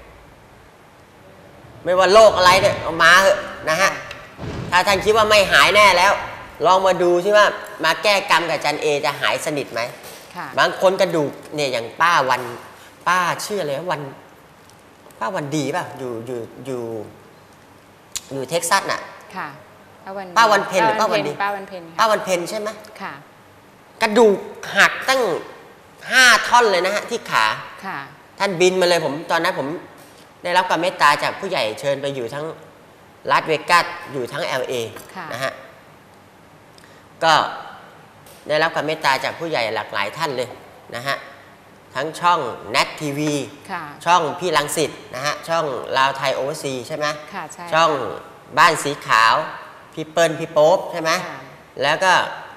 S3: ไม่ว่าโรคอะไรเนี่ยเอามาเถอะนะฮะถ้าท่านคิดว่าไม่หายแน่แล้วลองมาดูสิว่ามาแก้กรรมกับอาจารย์เอจะหายสนิทไหมบางคนกระดูกเนี่ยอย่างป้าวันป้าชื่ออะไรวันป้าวันดีป่ะอยู่อยู่อยู่อยู่เท็กซัสน่ะค่ะป้าวันเพ็ญหรือป้าวันดีป้าวันเพ็ญป้าวันเพ็ญใช่ไหมค่ะกระดูกหักตั้งห้าท่อนเลยนะฮะที่ขาค่ะท่านบินมาเลยผมตอนนั้นผมได้รับความเมตตาจากผู้ใหญ่เชิญไปอยู่ทั้งลาสเวกัสอยู่ทั้ง แอล เอ นะฮะก็ได้รับความเมตตาจากผู้ใหญ่หลากหลายท่านเลยนะฮะทั้งช่อง เน็ต ที วี ช่องพี่รังสิตนะฮะช่องลาวไทยโอเวอร์ซีใช่ไหมช่องบ้านสีขาวพี่เปิ้ลพี่โป๊ปใช่ไหมแล้วก็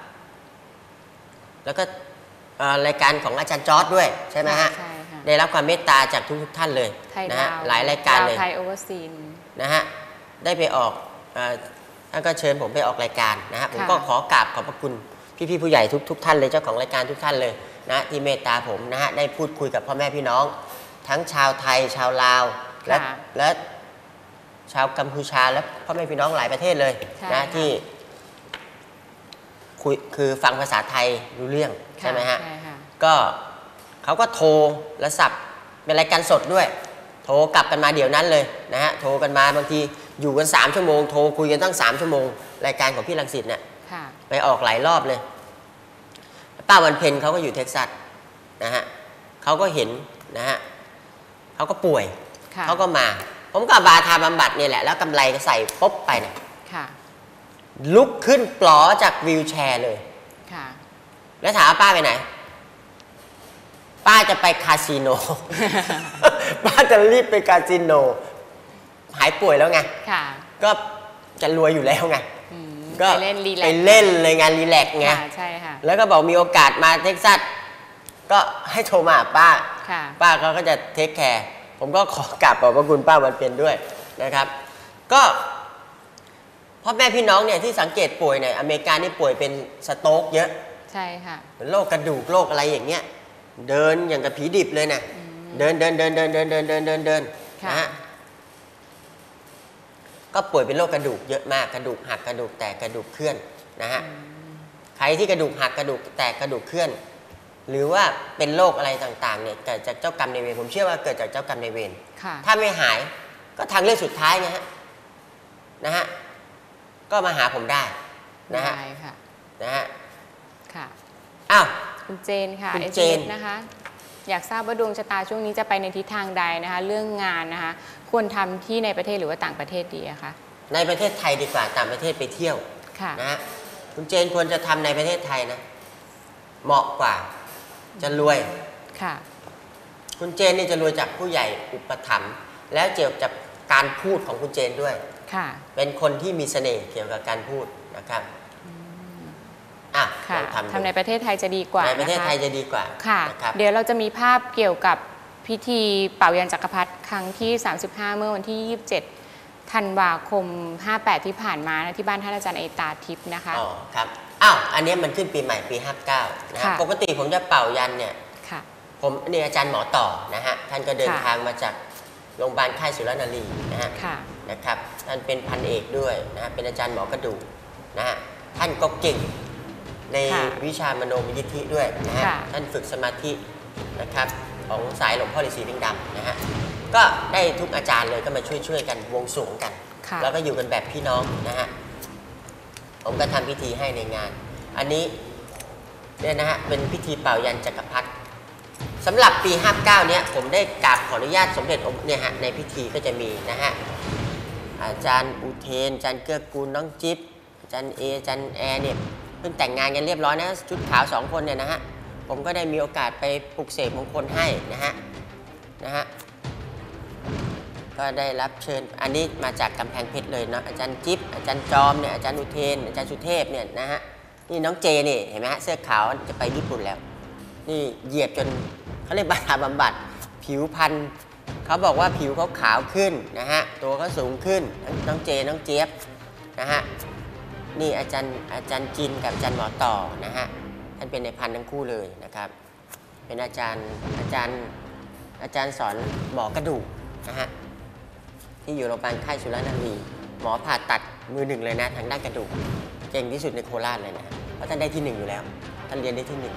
S3: แล้วก็รายการของอาจารย์จอร์จด้วยใช่ไหมฮะได้รับความเมตตาจากทุกๆท่านเลยนะฮะหลายรายการเลยนะฮะได้ไปออกท่านก็เชิญผมไปออกรายการนะฮะผมก็ขอกราบขอบพระคุณพี่ๆผู้ใหญ่ทุกๆท่านเลยเจ้าของรายการทุกท่านเลยนะที่เมตตาผมนะฮะได้พูดคุยกับพ่อแม่พี่น้องทั้งชาวไทยชาวลาวและและชาวกัมพูชาและพ่อแม่พี่น้องหลายประเทศเลยนะที่คุยคือฟังภาษาไทยรู้เรื่องใช่ไหมฮะก็เขาก็โทรและสับเป็นรายการสดด้วยโทรกลับกันมาเดี๋ยวนั้นเลยนะฮะโทรกันมาบางทีอยู่กันสามชั่วโมงโทรคุยกันตั้งสามชั่วโมงรายการของพี่รังสิตเนี่ยไปออกหลายรอบเลยป้าวันเพ็ญเขาก็อยู่เท็กซัสนะฮะเขาก็เห็นนะฮะเขาก็ป่วยเขาก็มาผมก็บาทาบำบัดเนี่ยแหละแล้วกำไรก็ใส่ปุ๊บไปเนี่ยลุกขึ้นปลอจากวีลแชร์เลยแล้วถามป้าไปไหนป้าจะไปคาสิโน ป้าจะรีบไปคาสิโนหายป่วยแล้วไงก็จะรวยอยู่แล้วไงก็ไปเล่นไปเล่นเลยงานรีแลกซ์ไงใช่ค่ะแล้วก็บอกมีโอกาสมาเท็กซัสก็ให้โทรมาป้าป้าเขาก็จะเทคแคร์ผมก็ขอกราบขอบพระคุณป้าวันเพ็ญด้วยนะครับก็พ่อแม่พี่น้องเนี่ยที่สังเกตป่วยเนี่ยอเมริกานี่ป่วยเป็นสโตรกเยอะ
S2: ใช่ค่ะ
S3: โรคกระดูกโรคอะไรอย่างเงี้ยเดินอย่างกับผีดิบเลยนะเดินเดินเดินเดินเดินเดินเดินเดินเดินนะฮะก็ป่วยเป็นโรคกระดูกเยอะมากกระดูกหักกระดูกแตกกระดูกเคลื่อนนะฮะใครที่กระดูกหักกระดูกแตกกระดูกเคลื่อนหรือว่าเป็นโรคอะไรต่างๆเนี่ยเกิดจากเจ้ากรรมนายเวรผมเชื่อว่าเกิดจากเจ้ากรรมนายเวรถ้าไม่หายก็ทางเลือกสุดท้ายนะฮะนะฮะก็มาหาผมได้นะฮะนะฮะ
S2: ค่ะ
S3: อ้าว
S2: คุณเจนค่ะคุณเจนนะคะอยากทราบว่าดวงชะตาช่วงนี้จะไปในทิศทางใดนะคะเรื่องงานนะคะควรทำที่ในประเทศหรือว่าต่างประเทศดีอะคะ
S3: ในประเทศไทยดีกว่าต่างประเทศไปเที่ยวนะฮะคุณเจนควรจะทำในประเทศไทยนะเหมาะกว่าจะรวย
S2: ค่ะ
S3: คุณเจนนี่จะรวยจากผู้ใหญ่อุปถัมภ์แล้วเกี่ยวกับการพูดของคุณเจนด้วย
S2: ค่ะ
S3: เป็นคนที่มีเสน่ห์เกี่ยวกับการพูดนะครับอ่ะ
S2: ทำทำในประเทศไทยจะดีกว่า
S3: ในประเทศไทยจะดีกว่า
S2: ค่ะเดี๋ยวเราจะมีภาพเกี่ยวกับพิธีเป่ายันจักรพรรดิครั้งที่สามสิบห้าเมื่อวันที่ยี่สิบเจ็ดธันวาคมห้าแปดที่ผ่านมาที่บ้านท่านอาจารย์เอตาทิพย์นะคะ
S3: อ๋อครับอ้าวอันนี้มันขึ้นปีใหม่ปีห้าเก้านะปกติผมจะเป่ายันเนี่ยผมนี่อาจารย์หมอต่อนะฮะท่านก็เดินทางมาจากโรงพยาบาลค่ายสุรนารีนะฮะนะครับท่านเป็นพันเอกด้วยนะฮะเป็นอาจารย์หมอกระดูกนะฮะท่านก็เก่งในวิชามโนมยิทธิด้วยนะฮะท่านฝึกสมาธินะครับของสายหลวงพ่อฤาษีลิงดำนะฮะก็ได้ทุกอาจารย์เลยก็มาช่วยๆกันวงสรวงกันแล้วก็อยู่กันแบบพี่น้องนะฮะผมก็ทำพิธีให้ในงานอันนี้เนี่ยนะฮะเป็นพิธีเป่ายันจักรพรรดิสำหรับปีห้าเก้าเนี้ยผมได้กราบขออนุญาตสมเด็จองค์เนี่ยฮะในพิธีก็จะมีนะฮะอาจารย์อุเทนอาจารย์เกื้อกูลน้องจิ๊บอาจารย์เออาจารย์แอร์เนี่ยเพิ่งแต่งงานกันเรียบร้อยนะชุดขาวสองคนเนี่ยนะฮะผมก็ได้มีโอกาสไปปลุกเสกมงคลให้นะฮะนะฮะก็ได้รับเชิญอันนี้มาจากกำแพงเพชรเลยเนาะอาจารย์จิ๊บอาจารย์จอมเนี่ยอาจารย์อุเทนอาจารย์สุเทพเนี่ยนะฮะนี่น้องเจนี่เห็นไหมฮะเสื้อขาวจะไปญี่ปุ่นแล้วนี่เหยียบจนเขาเรียกบาดาบำบัดผิวพรรณเขาบอกว่าผิวเขาขาวขึ้นนะฮะตัวเขาสูงขึ้นน้องเจน้องเจี๊ยบนะฮะนี่อาจารย์อาจารย์จินกับอาจารย์หมอต่อนะฮะท่านเป็นในพันทั้งคู่เลยนะครับเป็นอาจารย์อาจารย์อาจารย์สอนหมอกระดูกนะฮะที่อยู่โรงพยาบาลค่ายสุรนารีหมอผ่าตัดมือหนึ่งเลยนะทางด้านกระดูกเก่งที่สุดในโคราชเลยนะเพราะท่านได้ที่หนึ่งอยู่แล้วท่านเรียนได้ที่หนึ่ง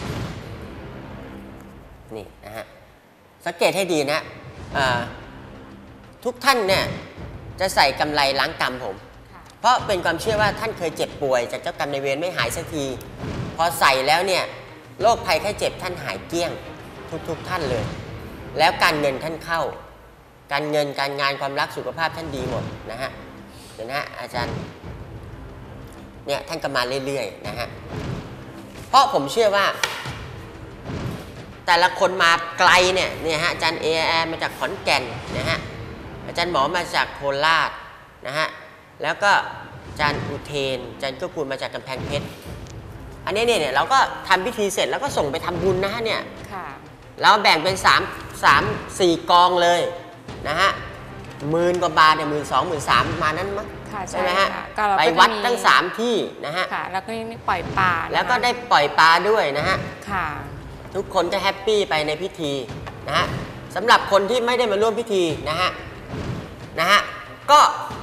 S3: นี่นะฮะสังเกตให้ดีนะทุกท่านเนี่ยจะใส่กำไรล้างกรรมผมเพราะเป็นความเชื่อว่าท่านเคยเจ็บป่วยจากเจ้ากรรมนายเวรไม่หายสักทีพอใส่แล้วเนี่ยโรคภัยไข้เจ็บท่านหายเกลี้ยงทุกๆท่านเลยแล้วการเงินท่านเข้าการเงินการงานความรักสุขภาพท่านดีหมดนะฮะเห็นนะฮะอาจารย์เนี่ยท่านก็มาเรื่อยๆนะฮะเพราะผมเชื่อว่าแต่ละคนมาไกลเนี่ยเนี่ยฮะอาจารย์เอแอมาจากขอนแก่นนะฮะอาจารย์หมอมาจากโคราชนะฮะแล้วก็อาจารย์อุเทนอาจารย์ก็กูลมาจากกำแพงเพชรอันนี้เนี่ยเราก็ทำพิธีเสร็จแล้วก็ส่งไปทำบุญนะฮะเนี่ยเราแบ่งเป็นสามสามสี่กองเลยนะฮะหมื่นกว่าบาทเนี่ยหมื่นสองหมื่นสามมานั้นมั้งใช่ไหมฮะไปวัดตั้งสามที่นะฮะ
S2: แล้วก็ได้ปล่อยปลา
S3: แล้วก็ได้ปล่อยปลาด้วยนะฮะทุกคนก็แฮปปี้ไปในพิธีนะฮะสำหรับคนที่ไม่ได้มาร่วมพิธีนะฮะนะฮะก็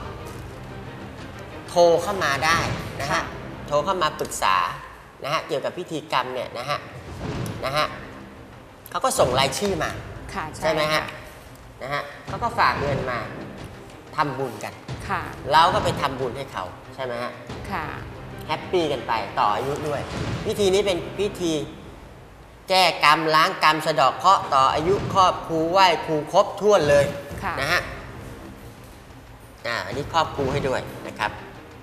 S3: โทรเข้ามาได้นะฮะโทรเข้ามาปรึกษานะฮะเกี่ยวกับพิธีกรรมเนี่ยนะฮะนะฮะเขาก็ส่งรายชื่อมาใช่ไหมฮะนะฮะเขาก็ฝากเงินมาทำบุญกันเราก็ไปทำบุญให้เขาใช่ไหมฮะแฮปปี้กันไปต่ออายุด้วยพิธีนี้เป็นพิธีแก้กรรมล้างกรรมสะดอกเคราะห์ต่ออายุครอบครูไหว้ครูครบถ้วนเลยนะฮะอ่าอันนี้ครอบครูให้ด้วยนะครับ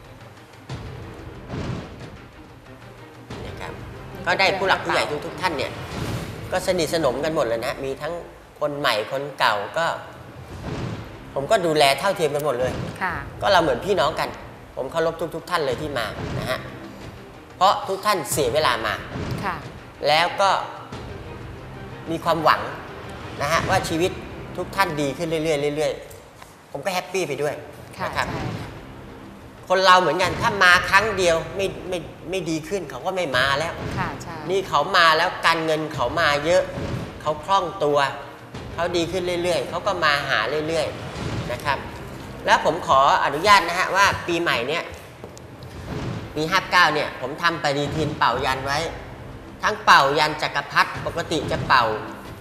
S3: นะครับก็ได้ผู้หลักผู้ใหญ่ทุกๆท่านเนี่ยก็สนิทสนมกันหมดเลยนะมีทั้งคนใหม่คนเก่าก็ผมก็ดูแลเท่าเทียมกันหมดเลยก็เราเหมือนพี่น้องกันผมเคารพทุกๆท่านเลยที่มานะฮะเพราะทุกท่านเสียเวลามาแล้วก็มีความหวังนะฮะว่าชีวิตทุกท่านดีขึ้นเรื่อยๆเรื่อยๆผมก็แฮปปี้ไปด้วยนะครับคนเราเหมือนกันถ้ามาครั้งเดียวไม่ไม่ไม่ดีขึ้นเขาก็ไม่มาแล้วนี่เขามาแล้วการเงินเขามาเยอะเขาคล่องตัวเขาดีขึ้นเรื่อยๆเขาก็มาหาเรื่อยๆนะครับแล้วผมขออนุญาตนะฮะว่าปีใหม่เนี้ยปีห้าเก้าเนี่ยผมทำปฏิทินเป่ายันไว้ทั้งเป่ายันจักรพรรดิปกติจะเป่า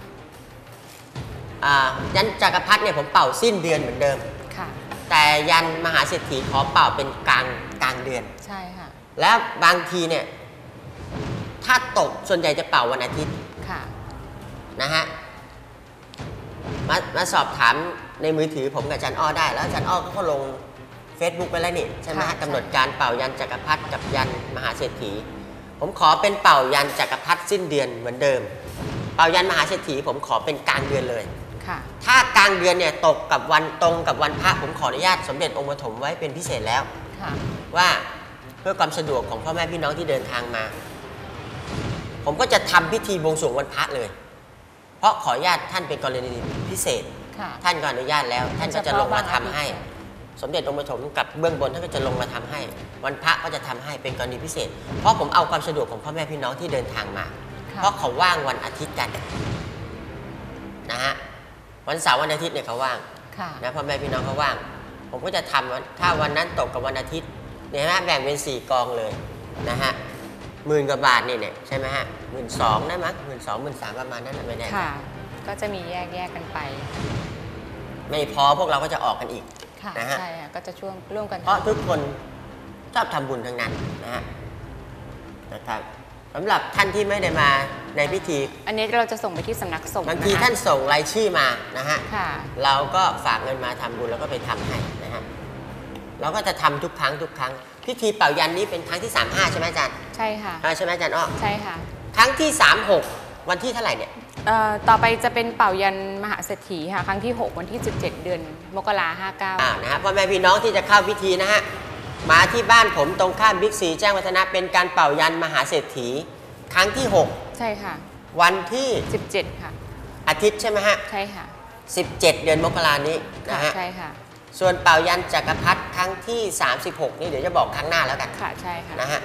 S3: ยันจักรพรรดิเนี่ยผมเป่าสิ้นเดือนเหมือนเดิมแต่ยันมหาเศรษฐีขอเป่าเป็นกลางกลางเดือนใช่ค่ะแล้วบางทีเนี่ยถ้าตกส่วนใหญ่จะเป่าวันอาทิตย์นะฮะมามาสอบถามในมือถือผมกับอาจารย์อ้อได้แล้วอาจารย์อ้อก็ลง Facebook ไปแล้วนี่ใช่ไหมฮะกำหนดการเป่ายันจักรพรรดิกับยันมหาเศรษฐีผมขอเป็นเป่ายันจักรพรรดิสิ้นเดือนเหมือนเดิมเป่ายันมหาเศรษฐีผมขอเป็นกลางเดือนเลยถ้ากลางเดือนเนี่ยตกกับวันตรงกับวันพระผมขออนุญาตสมเด็จองค์ปฐมไว้เป็นพิเศษแล้วว่าเพื่อความสะดวกของพ่อแม่พี่น้องที่เดินทางมาผมก็จะทำพิธีบวงสรวงวันพระเลยเพราะขออนุญาตท่านเป็นกรณีพิเศษท่านก็อนุญาตแล้วท่านก็จะลงมาทำให้สมเด็จองค์ปฐมกับเบื้องบนท่านก็จะลงมาทำให้วันพระก็จะทำให้เป็นกรณีพิเศษเพราะผมเอาความสะดวกของพ่อแม่พี่น้องที่เดินทางมาเพราะเขาว่างวันอาทิตย์กันนะฮะวันเสาร์วันอาทิตย์เนี่ยเขาว่างนะพ่อแม่พี่น้องเขาว่างผมก็จะทำถ้าวันนั้นตกกับวันอาทิตย์เนี่ยนะแบ่งเป็นสี่กองเลยนะฮะหมื่นกว่าบาทนี่เนี่ยใช่ไหมฮะหมื่นสองได้มั้งหมื่นสองหมื่นสามประมาณนั้นไม่แน่ค่ะ
S2: ก็จะมีแยกแยกกันไป
S3: ไม่พอพวกเราก็จะออกกันอีกนะฮะ
S2: ใช่ก็จะช่วงร่วมกัน
S3: เพราะทุกคนชอบทำบุญทั้งนั้นนะฮะนะครับสำหรับท่านที่ไม่ได้มาในพิธี
S2: อันนี้เราจะส่งไปที่สำนักสงฆ์
S3: บางทีท่านส่งรายชื่อมานะฮะเราก็ฝากเงินมาทำบุญแล้วก็ไปทำให้นะฮะเราก็จะทำทุกครั้งทุกครั้งพิธีเป่ายันนี้เป็นครั้งที่สามห้าใช่ไหมอาจารย์
S2: ใช่ค่ะ
S3: ใช่ไหมอาจารย์อ้อ
S2: ใช่ค่ะ
S3: ครั้งที่สามหกวันที่เท่าไหร่เนี่ย
S2: ต่อไปจะเป็นเป่ายันมหาเศรษฐีค่ะครั้งที่หกวันที่สิบเจ็ดเดือนมกราคมห้าเก้า
S3: อ่านะฮะพ่อแม่พี่น้องที่จะเข้าพิธีนะฮะมาที่บ้านผมตรงข้ามบิ๊กซีแจ้งวัฒนะเป็นการเป่ายันมหาเศรษฐีครั้งที่หก
S2: ใช่ค่ะ
S3: วันที่
S2: สิบเจ็ดค่ะ
S3: อาทิตย์ใช่ไหมฮะ
S2: ใช่ค่ะ
S3: สิบเจ็ดเดือนมกราคมนี้นะฮะ
S2: ใช่ค่ะ
S3: ส่วนเป่ายันจักรพรรดิครั้งที่สามสิบหกนี่เดี๋ยวจะบอกครั้งหน้าแล้วกัน
S2: ค่ะใช่ค่ะ
S3: นะฮะ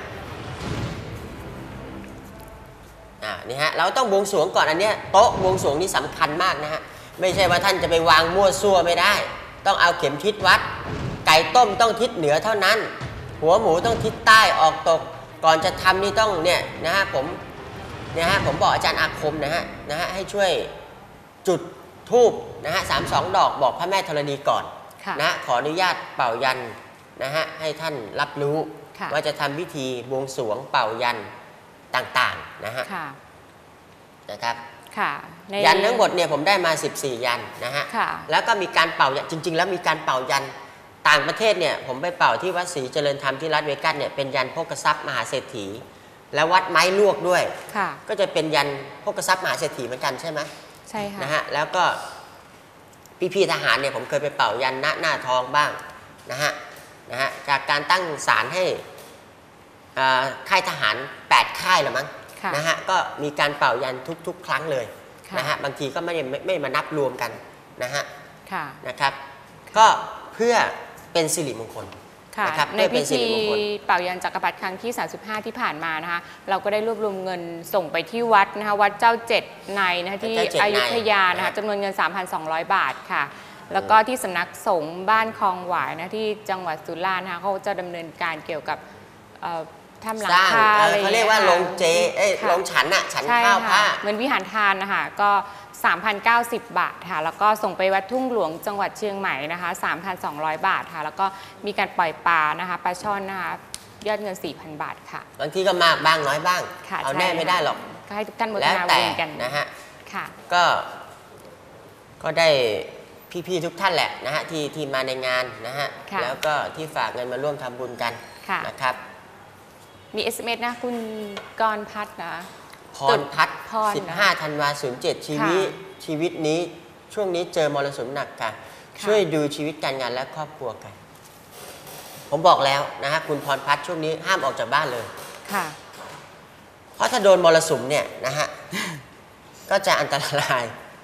S3: อ่านี่ฮะเราต้องบวงสรวงก่อนอันเนี้ยโต๊ะบวงสรวงนี่สำคัญมากนะฮะไม่ใช่ว่าท่านจะไปวางมั่วซั่วไม่ได้ต้องเอาเข็มทิศวัดไก่ต้มต้องทิศเหนือเท่านั้นหัวหมูต้องทิศใต้ออกตกก่อนจะทำนี่ต้องเนี่ยนะฮะผมเนี่ยฮะผมบอกอาจารย์อาคมนะฮะนะฮะให้ช่วยจุดธูปนะฮะสามสองดอกบอกพระแม่ธรณีก่อนนะฮะขออนุญาตเป่ายันนะฮะให้ท่านรับรู้ว่าจะทำพิธีบวงสรวงเป่ายันต่างๆนะฮะนะครับยันทั้งหมดเนี่ยผมได้มาสิบสี่ยันนะฮะแล้วก็มีการเป่ายันจริงๆแล้วมีการเป่ายันต่างประเทศเนี่ยผมไปเป่าที่วัดศรีเจริญธรรมที่รัฐเวกัสเนี่ยเป็นยันโภคทรัพย์มหาเศรษฐีและวัดไม้ลวกด้วยก็จะเป็นยันโภคทรัพย์มหาเศรษฐีเหมือนกันใช่ไหม
S2: ใช่ค่ะ
S3: นะฮะแล้วก็พี่ๆทหารเนี่ยผมเคยไปเป่ายันหน้าหน้าทองบ้างนะฮะนะฮะจากการตั้งศาลให้ค่ายทหารแปดค่ายหรือมั้งนะฮะก็มีการเป่ายันทุกๆครั้งเลยนะฮะบางทีก็ไม่ไม่ไม่มานับรวมกันนะฮะนะครับก็เพื่อเป็นสิริมงคล
S2: นะครับในพิธีเป่ายันจักรพรรดิครั้งที่สามสิบห้าที่ผ่านมานะคะเราก็ได้รวบรวมเงินส่งไปที่วัดนะคะวัดเจ้าเจ็ดในนะคะที่อยุธยานะคะจำนวนเงิน สามพันสองร้อย บาทค่ะแล้วก็ที่สำนักสงฆ์บ้านคลองหวายนะที่จังหวัดสุราษฎร์นะคะเขาจะดำเนินการเกี่ยวกับทำหลังคาอะไร
S3: เขาเรียกว่าโรงเจเอ้ยโรงฉันอะฉันข้าวผ้า
S2: เหมือนวิหารทานนะคะก็ สามพันเก้าสิบ บาทค่ะแล้วก็ส่งไปวัดทุ่งหลวงจังหวัดเชียงใหม่นะคะ สามพันสองร้อย บาทค่ะแล้วก็มีการปล่อยปลานะคะปลาช่อนนะคะยอดเงิน สี่พัน บาทค่ะ
S3: บางทีก็มากบ้างน้อยบ้างเอาแน่ไม่ได้หรอก
S2: ก็ให้ทุกท่านโมทนาบุญกัน
S3: นะฮะค่ะก็ก็ได้พี่ๆทุกท่านแหละนะฮะที่ที่มาในงานนะฮะแล้วก็ที่ฝากเงินมาร่วมทำบุญกันนะครับ
S2: มี เอส เอ็ม เอส นะคุณกรพัฒน์นะ
S3: พรพัฒน์สิบห้าธันวาคมศูนย์เจ็ดชีวิตชีวิตนี้ช่วงนี้เจอมรสุมหนักค่ะช่วยดูชีวิตการงานและครอบครัวกันผมบอกแล้วนะฮะคุณพรพัฒน์ช่วงนี้ห้ามออกจากบ้านเลยค่ะเพราะถ้าโดนมรสุมเนี่ยนะฮะก็จะอันตราย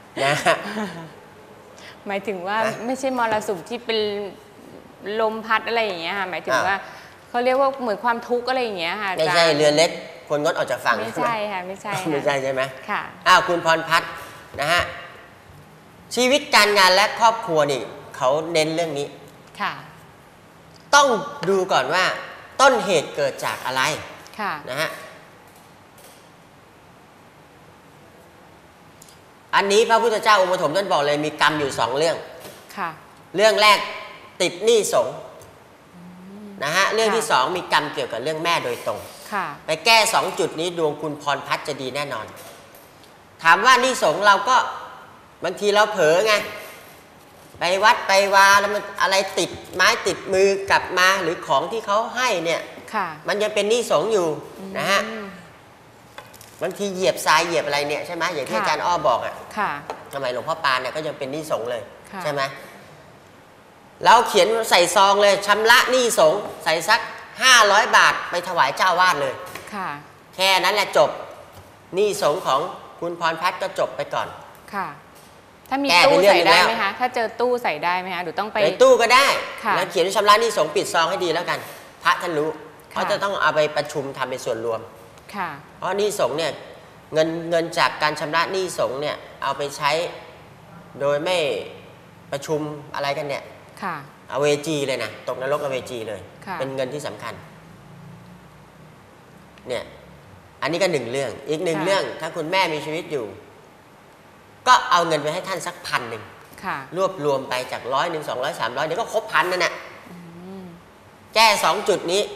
S3: นะ
S2: หมายถึงว่าไม่ใช่มรสุมที่เป็นลมพัดอะไรอย่างเงี้ยค่ะหมายถึงว่าเขาเรียกว่าเหมือนความทุกข์อะไรอย่างเงี้ยค่ะ
S3: ไม่ใช่เรือเล็กคนงดออกจากฝั่ง
S2: ไม่ใช่ค่ะไม่ใช่
S3: ไม่ใช่ใช่ไหม
S2: ค่ะ
S3: อ้าวคุณพรพัฒน์นะฮะชีวิตการงานและครอบครัวนี่เขาเน้นเรื่องนี้
S2: ค่ะ
S3: ต้องดูก่อนว่าต้นเหตุเกิดจากอะไร
S2: ค่ะ
S3: นะฮะอันนี้พระพุทธเจ้าองค์ปฐมท่านบอกเลยมีกรรมอยู่สองเรื่อง
S2: ค่ะ
S3: เรื่องแรกติดหนี้สงฆ์นะฮะเรื่องที่สองมีกรรมเกี่ยวกับเรื่องแม่โดยตรงไปแก้สองจุดนี้ดวงคุณพรพัฒน์จะดีแน่นอนถามว่าหนี้สงฆ์เราก็บางทีเราเผลอไงไปวัดไปวาแล้วมันอะไรติดไม้ติดมือกลับมาหรือของที่เขาให้เนี่ยมันยังเป็นหนี้สงฆ์อยู่นะฮะบางทีเหยียบทรายเหยียบอะไรเนี่ยใช่ไหมอย่างที่อาจารย์อ้อบอกอ่ะทำไมหลวงพ่อปานเนี่ยก็ยังเป็นหนี้สงฆ์เลยใช่ไหมเราเขียนใส่ซองเลยชำระหนี้สงฆ์ใส่สักห้าร้อยบาทไปถวายเจ้าวาดเลยแค่นั้นแหละจบหนี้สงฆ์ของคุณพรพัฒน์ก็จบไปก่อน
S2: ค่ะถ้ามีตู้ใส่ได้ไหมคะถ้าเจอตู้ใส่ได้ไหมคะหรือต้องไป
S3: ในตู้ก็ได้แล้วเขียนชำระหนี้สงฆ์ปิดซองให้ดีแล้วกันพระท่านรู้เขาจะต้องเอาไปประชุมทำเป็นส่วนรวมเพราะหนี้สงฆ์เนี่ยเงินเงินจากการชำระหนี้สงฆ์เนี่ยเอาไปใช้โดยไม่ประชุมอะไรกันเนี่ยอเวจีเลยนะตกนรกอเวจีเลยเป็นเงินที่สำคัญเนี่ยอันนี้ก็หนึ่งเรื่องอีกหนึ่งเรื่องถ้าคุณแม่มีชีวิตอยู่ก็เอาเงินไปให้ท่านสักพันหนึ่งรวบรวมไปจากร้อยหนึ่งสองร้อยสามร้อยเดี๋ยวก็ครบพันนั่นแหละแก้สองจุดนี้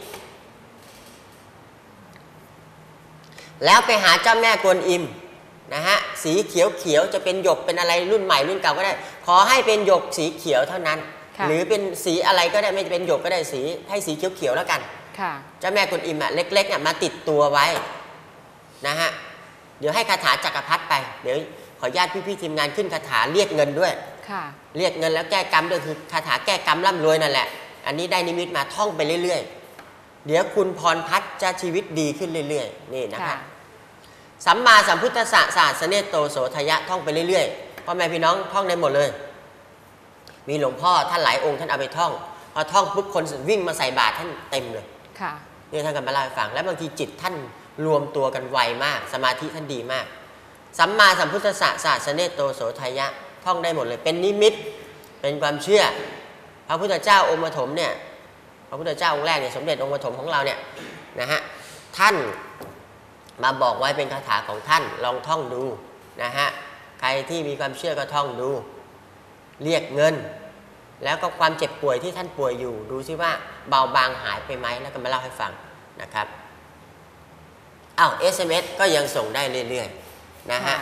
S3: แล้วไปหาเจ้าแม่กวนอิมนะฮะสีเขียวเขียวจะเป็นหยกเป็นอะไรรุ่นใหม่รุ่นเก่าก็ได้ขอให้เป็นหยกสีเขียวเท่านั้นหรือเป็นสีอะไรก็ได้ไม่เป็นหยกก็ได้สีให้สีเขียวเขียวแล้วกันเจ้าแม่กวนอิมอ่ะเล็กๆอ่ะมาติดตัวไว้นะฮะเดี๋ยวให้คาถาจักรพรรดิไปเดี๋ยวขอญาติพี่ๆทีมงานขึ้นคาถาเรียกเงินด้วยเรียกเงินแล้วแก้กรรมด้วยคือคาถาแก้กรรมร่ำรวยนั่นแหละอันนี้ได้นิมิตมาท่องไปเรื่อยๆเดี๋ยวคุณพรพัฒน์จะชีวิตดีขึ้นเรื่อยๆนี่นะครับสัมมาสัมพุทธัสสะศาสเนโตโสทยะท่องไปเรื่อยๆพ่อแม่พี่น้องท่องได้หมดเลยมีหลวงพ่อท่านหลายองค์ท่านเอาไปท่องพอท่องปุ๊บคนวิ่งมาใส่บาตรท่านเต็มเลยนี่ท่านกันมาเล่าให้ฟังและบางทีจิตท่านรวมตัวกันไวมากสมาธิท่านดีมากสัมมาสัมพุทธัสสะศาสเนโตโสทยะท่องได้หมดเลยเป็นนิมิตเป็นความเชื่อพระพุทธเจ้าองค์ปฐมเนี่ยพระพุทธเจ้าองค์แรกเนี่ยสมเด็จองค์ปฐมของเราเนี่ยนะฮะท่านมาบอกไว้เป็นคาถาของท่านลองท่องดูนะฮะใครที่มีความเชื่อก็ท่องดูเรียกเงินแล้วก็ความเจ็บป่วยที่ท่านป่วยอยู่ดูซิว่าเบาบางหายไปไหมแล้วก็มาเล่าให้ฟังนะครับอ้าว เอส เอ็ม เอส ก็ยังส่งได้เรื่อยๆนะฮะ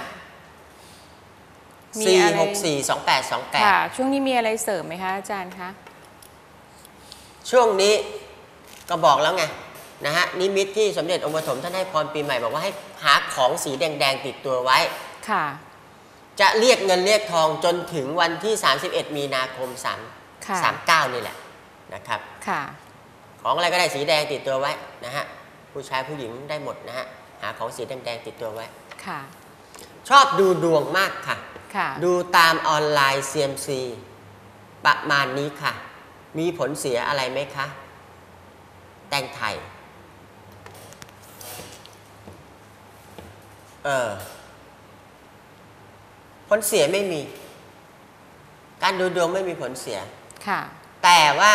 S3: สี่ หก สี่ สอง แปด สอง แปด
S2: ค่ะช่วงนี้มีอะไรเสริมไหมคะอาจารย์คะ
S3: ช่วงนี้ก็บอกแล้วไงนะฮะนิมิตที่สมเด็จองค์ปฐมท่านให้พรปีใหม่บอกว่าให้หาของสีแดงๆติดตัวไว้
S2: ค่ะ
S3: จะเรียกเงินเรียกทองจนถึงวันที่สามสิบเอ็ดมีนาคมสามสามเก้านี่แหละนะครับ
S2: ค่ะ
S3: ของอะไรก็ได้สีแดงติดตัวไว้นะฮะผู้ชายผู้หญิงได้หมดนะฮะหาของสีแดงๆติดตัวไว้
S2: ค่ะ
S3: ชอบดูดวงมากค่ะ
S2: ค่ะ
S3: ดูตามออนไลน์ ซี เอ็ม ซี ประมาณนี้ค่ะมีผลเสียอะไรไหมคะแตงไทยเออผลเสียไม่มีการดูดวงไม่มีผลเสีย
S2: ค่ะ
S3: แต่ว่า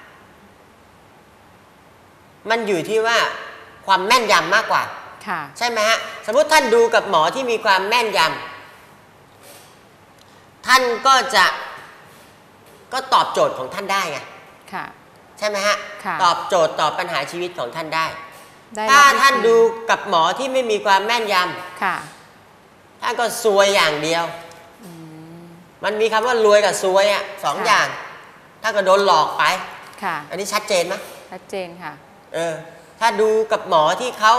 S3: มันอยู่ที่ว่าความแม่นยำมากกว่า
S2: ค่ะ
S3: ใช่ไหมฮะสมมติท่านดูกับหมอที่มีความแม่นยำท่านก็จะก็ตอบโจทย์ของท่านได้ไง
S2: ค่ะ
S3: ใช่ไหมฮะตอบโจทย์ตอบปัญหาชีวิตของท่านได้
S2: ได้
S3: ถ้าท่านดูกับหมอที่ไม่มีความแม่นยำ
S2: ค่ะ
S3: ท่านก็ซวยอย่างเดียวมันมีคำว่ารวยกับซวยอ่ะสองอย่างถ้าก็โดนหลอกไป
S2: ค่ะ
S3: อันนี้ชัดเจนไหม
S2: ชัดเจนค่ะ
S3: เออถ้าดูกับหมอที่เขา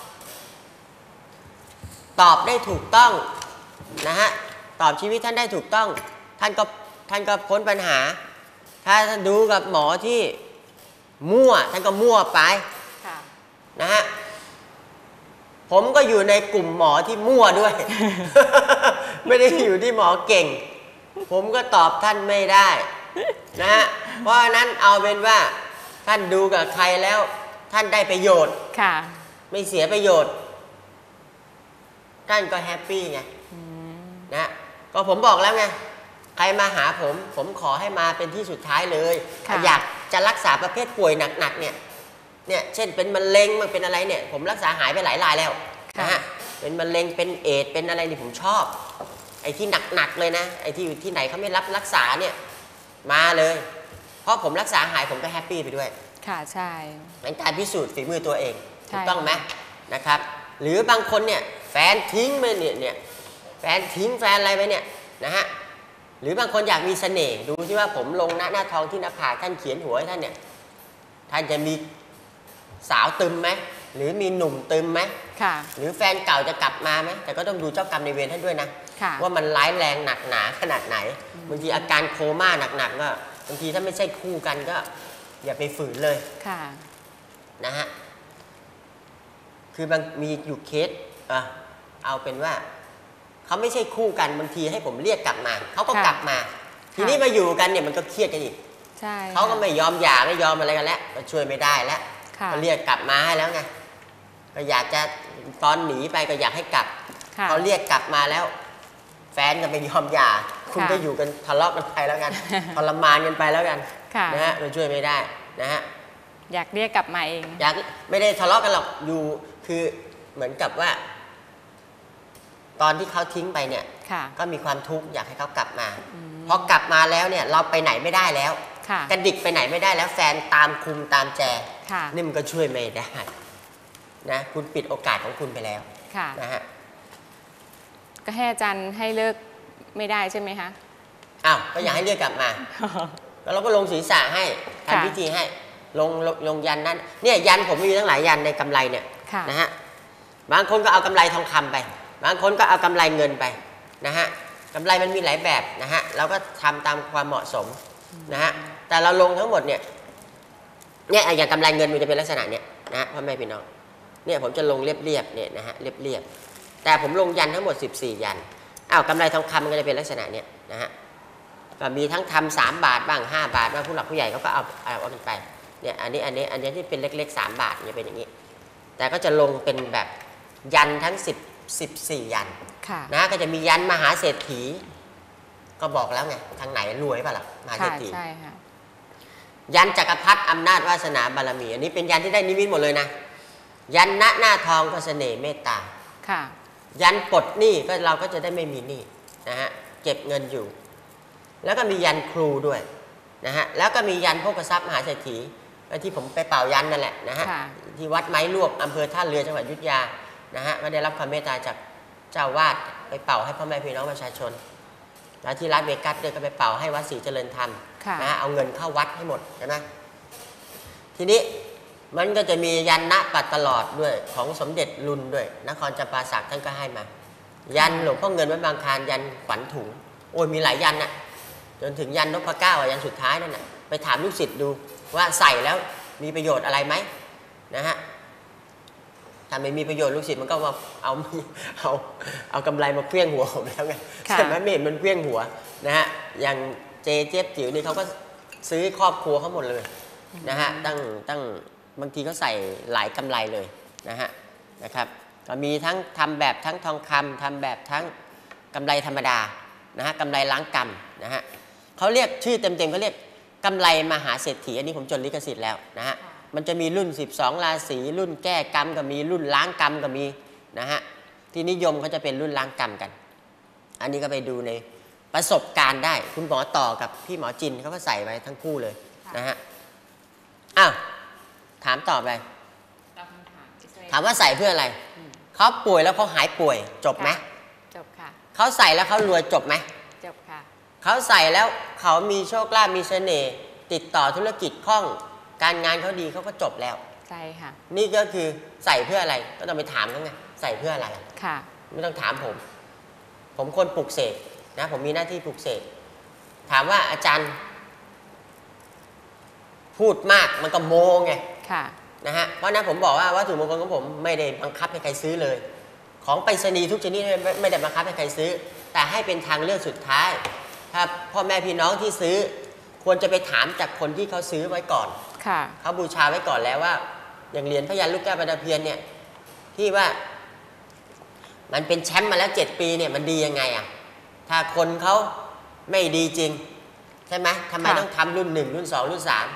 S3: ตอบได้ถูกต้องนะฮะตอบชีวิตท่านได้ถูกต้องท่านก็ท่านก็พ้นปัญหาถ้าท่านดูกับหมอที่มั่วท่านก็มั่วไปนะฮะผมก็อยู่ในกลุ่มหมอที่มั่วด้วยไม่ได้อยู่ที่หมอเก่งผมก็ตอบท่านไม่ได้นะฮะเพราะฉะนั้นเอาเป็นว่าท่านดูกับใครแล้วท่านได้ประโยชน์
S2: ค่ะ
S3: ไม่เสียประโยชน์ท่านก็แฮปปี้ไงนะก็ผมบอกแล้วไงใครมาหาผมผมขอให้มาเป็นที่สุดท้ายเลยอยากจะรักษาประเภทป่วยหนักๆเนี่ยเนี่ยเช่นเป็นมะเร็งมันเป็นอะไรเนี่ยผมรักษาหายไปหลายรายแล้วนะฮะเป็นมะเร็งเป็นเอดส์เป็นอะไรนี่ผมชอบไอ้ที่หนักๆเลยนะไอ้ที่อยู่ที่ไหนเขาไม่รับรักษาเนี่ยมาเลยเพราะผมรักษาหายผมก็แฮปปี้ไปด้วย
S2: ค่ะใช่
S3: เป็นการพิสูจน์ฝีมือตัวเองถูกต้องไหมนะครับหรือบางคนเนี่ยแฟนทิ้งไปเนี่ยเนี่ยแฟนทิ้งแฟนอะไรไปเนี่ยนะฮะหรือบางคนอยากมีเสน่ห์ดูที่ว่าผมลงหน้าหน้าทองที่หน้าผากท่านเขียนหัวให้ท่านเนี่ยท่านจะมีสาวตึมไหมหรือมีหนุ่มตึมไหม
S2: ค่ะ
S3: หรือแฟนเก่าจะกลับมาไหมแต่ก็ต้องดูเจ้ากรรมในเวรท่านด้วยนะว่ามันร้ายแรงหนักหนาขนาดไหนบางทีอาการโคม่าหนักๆก็บางทีถ้าไม่ใช่คู่กันก็อย่าไปฝืนเลย
S2: ค่ะ
S3: นะฮะคือบางมีอยู่เคสเออเอาเป็นว่าเขาไม่ใช่คู่กันบางทีให้ผมเรียกกลับมาเขาก็กลับมาทีนี้มาอยู่กันเนี่ยมันก็เครียดกันอีก
S2: ใช่
S3: เขาก็ไม่ยอมหย่าไม่ยอมอะไรกันแล้วก็ช่วยไม่ได้แล้วก็เรียกกลับมาให้แล้วไงก็อยากจะตอนหนีไปก็อยากให้กลับเขาเรียกกลับมาแล้วแฟนก็ไม่ยอมหย่าคุณก็อยู่กันทะเลาะกันไปแล้วกันทรมานกันไปแล้วกันนะฮะเราช่วยไม่ได้นะฮะ
S2: อยากเรียกกลับมาเอง
S3: อยากไม่ได้ทะเลาะกันหรอกอยู่คือเหมือนกับว่าตอนที่เขาทิ้งไปเนี่ยก็มีความทุกข์อยากให้เขากลับมาพอกลับมาแล้วเนี่ยเราไปไหนไม่ได้แล้วกระดิกไปไหนไม่ได้แล้วแฟนตามคุมตามแจนี่มันก็ช่วยไม่ได้นะคุณปิดโอกาสของคุณไปแล้วนะฮะ
S2: ก็ให้อาจารย์ให้เลิกไม่ได้ใช่ไหมคะ
S3: อ้าวก็อยากให้เรียกกลับมาแล้วเราก็ลงศีรษะให้ทำพิธีให้ลงลงยันนั้นเนี่ยยันผมมีทั้งหลายยันในกำไรเนี่ยนะฮะบางคนก็เอากำไรทองคำไปบางคนก็เอากำไรเงินไปนะฮะกำไรมันมีหลายแบบนะฮะเราก็ทำตามความเหมาะสมนะฮะแต่เราลงทั้งหมดเนี่ยเนี่ยอย่างกำไรเงินมันจะเป็นลักษณะเนี่ยนะฮะพ่อแม่พี่น้องเนี่ยผมจะลงเรียบๆเนี่ยนะฮะเรียบๆแต่ผมลงยันทั้งหมดสิบสี่ยันอ้าวกำไรทองคำมันก็จะเป็นลักษณะเนี่ยนะฮะก็มีทั้งทำสามบาทบ้างห้าบาทบ้างผู้หลักผู้ใหญ่เขาก็เอาเอากันไปเนี่ยอันนี้อันนี้อันนี้ที่เป็นเล็กๆสามบาทจะเป็นอย่างนี้แต่ก็จะลงเป็นแบบยันทั้งสิบ สิบสี่ยันนะก็จะมียันมหาเศรษฐีก็บอกแล้วไงทางไหนรวยป่ะล่ะมหาเศรษฐี
S2: ใช่ค่ะ
S3: ยันจักรพรรดิอำนาจวาสนาบารมีอันนี้เป็นยันที่ได้นิมิตหมดเลยนะยันณหน้าทองก็เสน่ห์เมตตา
S2: ค่ะ
S3: ยันปลดหนี้ก็เราก็จะได้ไม่มีหนี้นะฮะเก็บเงินอยู่แล้วก็มียันครูด้วยนะฮะแล้วก็มียันโภคทรัพย์มหาเศรษฐีที่ผมไปเป่ายันนั่นแหละนะฮะที่วัดไม้ลวกอำเภอท่าเรือจังหวัดอยุธยานะฮะก็ได้รับความเมตตาจากเจ้าวาดไปเป่าให้พ่อแม่พี่น้องประชาชนแล้วที่รัฐเวกัสด้วยก็ไปเป่าให้วัดศรีเจริญธรรมนะฮะเอาเงินเข้าวัดให้หมดใช่ไหมทีนี้มันก็จะมียันณปัดตลอดด้วยของสมเด็จรุนด้วยนครจำปาสักท่านก็ให้มายันหลวงพ่อเงินวัดบางคลานยันขวัญถุงโอ้ยมีหลายยันน่ะจนถึงยันนพเก้ายันสุดท้ายนั่นน่ะไปถามลูกศิษย์ดูว่าใส่แล้วมีประโยชน์อะไรไหมนะฮะถ้าไม่มีประโยชน์ลูกศิษย์มันก็มาเอาเอาเอากำไรมาเพี้ยงหัวผมแล้วไงใช่ไหมไม่เห็นมันเพี้ยงหัวนะฮะอย่างเจเจี๊ยบจิ๋วนี่เขาก็ซื้อครอบครัวเขาหมดเลยนะฮะตั้งตั้งบางทีเขาใส่หลายกำไรเลยนะฮะนะครับก็มีทั้งทำแบบทั้งทองคำทำแบบทั้งกำไรธรรมดานะฮะกำไรล้างกรรมนะฮะเขาเรียกชื่อเต็มๆเขาเรียกกำไรมหาเศรษฐีอันนี้ผมจดลิขสิทธิ์แล้วนะฮะมันจะมีรุ่นสิบสองราศีรุ่นแก้กรรมก็มีรุ่นล้างกรรมก็มีนะฮะที่นิยมเขาจะเป็นรุ่นล้างกรรมกันอันนี้ก็ไปดูในประสบการณ์ได้คุณหมอต่อกับพี่หมอจินเขาก็ใส่ไว้ทั้งคู่เลยนะฮะอ้าวถามต่อไปถามว่าใส่เพื่ออะไรเขาป่วยแล้วเขาหายป่วยจบไหม
S2: จบค่ะ
S3: เขาใส่แล้วเขารวยจบไหม
S2: จบค่ะ
S3: เขาใส่แล้วเขามีโชคลาภมีเสน่ห์ติดต่อธุรกิจคล่องการงานเขาดีเขาก็จบแล้ว
S2: ใช่ค่ะ
S3: นี่ก็คือใส่เพื่ออะไรก็ต้องไปถามเขาไงใส่เพื่ออะไร
S2: ค่ะ
S3: ไม่ต้องถามผมผมคนปลุกเสกนะผมมีหน้าที่ปลุกเสกถามว่าอาจารย์พูดมากมันก็โมไง
S2: ค่ะ
S3: นะฮะเพราะนั้นผมบอกว่าวัตถุมงคลของผมไม่ได้บังคับให้ใครซื้อเลยของไปรษณีย์ทุกชนิดไม่ได้บังคับให้ใครซื้อแต่ให้เป็นทางเลือกสุดท้ายถ้าพ่อแม่พี่น้องที่ซื้อควรจะไปถามจากคนที่เขาซื้อไว้ก่อนเขาบูชาไว้ก่อนแล้วว่าอย่างเหรียญพระยันลูกแก้วปฐพีเเนี่ยที่ว่ามันเป็นแชมป์มาแล้วเจ็ดปีเนี่ยมันดียังไงอ่ะถ้าคนเขาไม่ดีจริงใช่ไหมทำไมต้องทำรุ่นหนึ่งรุ่นสองรุ่นสาม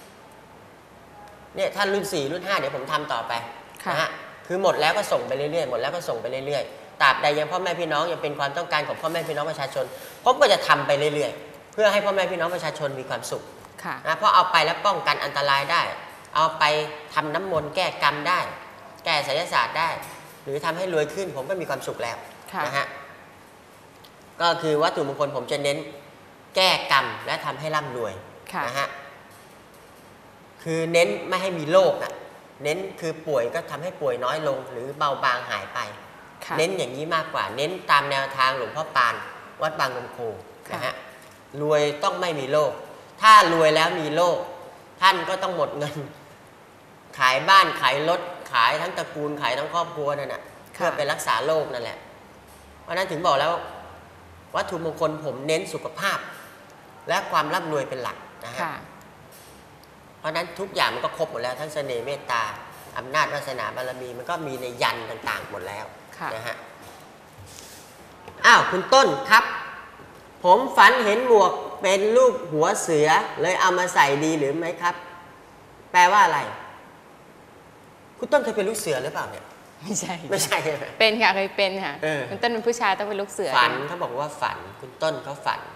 S3: เนี่ยถ้ารุ่นสี่รุ่นห้าเดี๋ยวผมทำต่อไปนะฮะคือหมดแล้วก็ส่งไปเรื่อยๆหมดแล้วก็ส่งไปเรื่อยๆตราบใดยังพ่อแม่พี่น้องยังเป็นความต้องการของพ่อแม่พี่น้องประชาชนผมก็จะทำไปเรื่อยๆเพื่อให้พ่อแม่พี่น้องประชาชนมีความสุขนะเพราะเอาไปแล้วป้องกันอันตรายได้เอาไปทำน้ำมนต์แก้กรรมได้แก้ไสยศาสตร์ได้หรือทำให้รวยขึ้นผมก็มีความสุขแล้วนะฮะก็คือวัตถุมงคลผมจะเน้นแก้กรรมและทำให้ร่ำรวยนะฮะคือเน้นไม่ให้มีโรคอ่ะเน้นคือป่วยก็ทำให้ป่วยน้อยลงหรือเบาบางหายไปเน้นอย่างนี้มากกว่าเน้นตามแนวทางหลวงพ่อปานวัดบางลำโพนะฮะรวยต้องไม่มีโรคถ้ารวยแล้วมีโรคท่านก็ต้องหมดเงินขายบ้านขายรถขายทั้งตระกูลขายทั้งครอบครัวนั่นแหะเพื่อไปรักษาโรคนั่นแหละเพราะนั้นถึงบอกแล้ววัตถุมงคลผมเน้นสุขภาพและความร่ำรวยเป็นหลักนะฮะเพราะนั้นทุกอย่างมันก็ครบหมดแล้วทั้งเสน่ห์เมตตาอำนาจวาสนาบารมีมันก็มีในยันต่างๆหมดแล้วนะฮะอ้าวคุณต้นครับผมฝันเห็นหมวกเป็นรูปหัวเสือเลยเอามาใส่ดีหรือไม่ครับแปลว่าอะไรคุณต้นเคยเป็นลูกเสือหรือเปล่าเนี่ย
S2: ไม่ใช่
S3: ไม่ใช่
S2: เป็นค่ะเคยเป็นค่ะคุณต้นเป็นผู้ชายต้องเป็นลูกเสือ
S3: ฝันเขาบอกว่าฝันคุณต้นเขาฝัน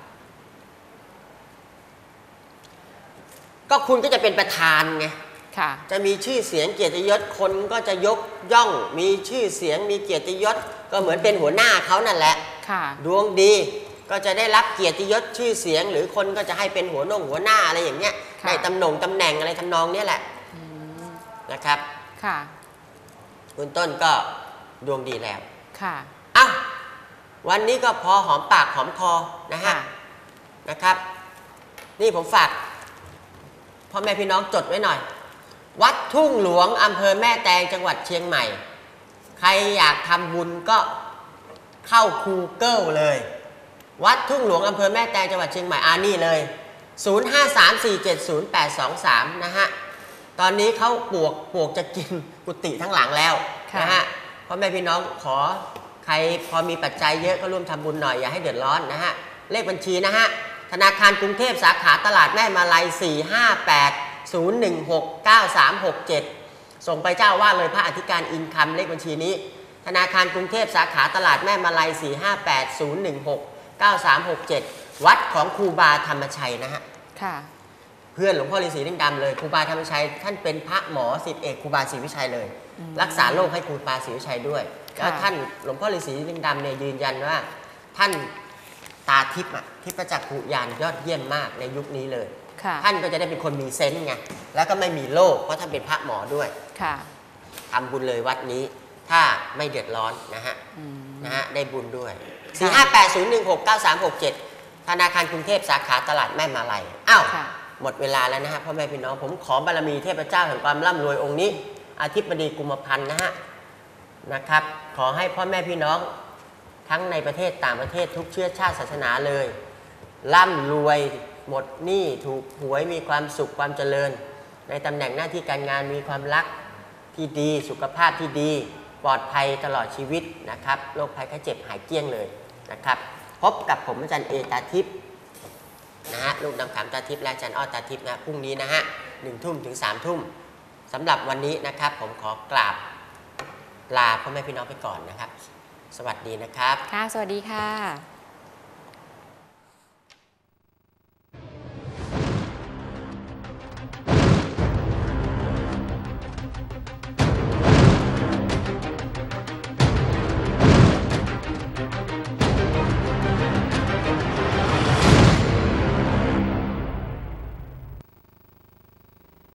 S3: ก็คุณก็จะเป็นประธานไงจะมีชื่อเสียงเกียรติยศคนก็จะยกย่องมีชื่อเสียงมีเกียรติยศก็เหมือนเป็นหัวหน้าเขานั่นแหละดวงดีก็จะได้รับเกียรติยศชื่อเสียงหรือคนก็จะให้เป็นหัวหน้าหัวหน้าอะไรอย่างเงี้ยได้ตำแหน่งตำแหน่งอะไรทำนองนี้แหละนะครับคุณต้นก็ดวงดีแล้วอ้าววันนี้ก็พอหอมปากหอมคอนะฮะนะครับนี่ผมฝากพ่อแม่พี่น้องจดไว้หน่อยวัดทุ่งหลวงอำเภอแม่แตงจังหวัดเชียงใหม่ใครอยากทำบุญก็เข้า Google เลยวัดทุ่งหลวงอำเภอแม่แตงจังหวัดเชียงใหม่อ่านี่เลยศูนย์ ห้า สาม สี่ เจ็ด ศูนย์ แปด สอง สามนะฮะตอนนี้เขาปลวกปลวกจะกินกุฏิทั้งหลังแล้วนะฮะพ่อแม่พี่น้องขอใครพอมีปัจจัยเยอะก็ร่วมทำบุญหน่อยอย่าให้เดือดร้อนนะฮะเลขบัญชีนะฮะธนาคารกรุงเทพสาขาตลาดแม่มาลัยสี่ ห้า แปด ศูนย์ หนึ่ง หก เก้า สาม หก เจ็ดส่งไปเจ้าว่าเลยพระอธิการอินคัมเลขบัญชีนี้ธนาคารกรุงเทพสาขาตลาดแม่มาลัยสี่ ห้า แปด ศูนย์ หนึ่ง หก เก้า สาม หก เจ็ดวัดของครูบาธรรมชัยนะฮะเพื่อนหลวงพ่อฤาษีลิงดำเลยครูบาธรรมชัยท่านเป็นพระหมอศิษย์เอกครูบาศรีวิชัยเลยรักษาโรคให้ครูบาศรีวิชัยด้วยแล้วท่านหลวงพ่อฤาษีลิงดำเนี่ยยืนยันว่าท่านตาทิพย์ทิพจักขุญาณยอดเยี่ยมมากในยุคนี้เลยท่านก็จะได้เป็นคนมีเซนส์ไงแล้วก็ไม่มีโรคเพราะท่านเป็นพระหมอด้วยทำบุญเลยวัดนี้ถ้าไม่เดือดร้อนนะฮะนะฮะได้บุญด้วยสี่ ห้า แปด ศูนย์ หนึ่ง หก เก้า สาม หก เจ็ดธนาคารกรุงเทพสาขาตลาดแม่มาลัยอ้าวหมดเวลาแล้วนะฮะพ่อแม่พี่น้องผมขอบารมีเทพเจ้าแห่งความร่ำรวยองค์นี้อธิบดีกุมพันธ์นะฮะนะครับขอให้พ่อแม่พี่น้องทั้งในประเทศต่างประเทศทุกเชื้อชาติศาสนาเลยร่ำรวยหมดหนี้ถูกหวยมีความสุขความเจริญในตำแหน่งหน้าที่การงานมีความรักที่ดีสุขภาพที่ดีปลอดภัยตลอดชีวิตนะครับโรคภัยไข้เจ็บหายเกลี้ยงเลยนะครับพบกับผมอาจารย์เอตาทิพย์นะฮะลูกดำขามตาทิพย์และอาจารย์อ้อตาทิพย์นะพรุ่งนี้นะฮะหนึ่งทุ่มถึงสามทุ่มสำหรับวันนี้นะครับผมขอกราบลาพ่อแม่พี่น้องไปก่อนนะครับสวัสดีนะครับ
S2: ค่ะสวัสดีค่ะ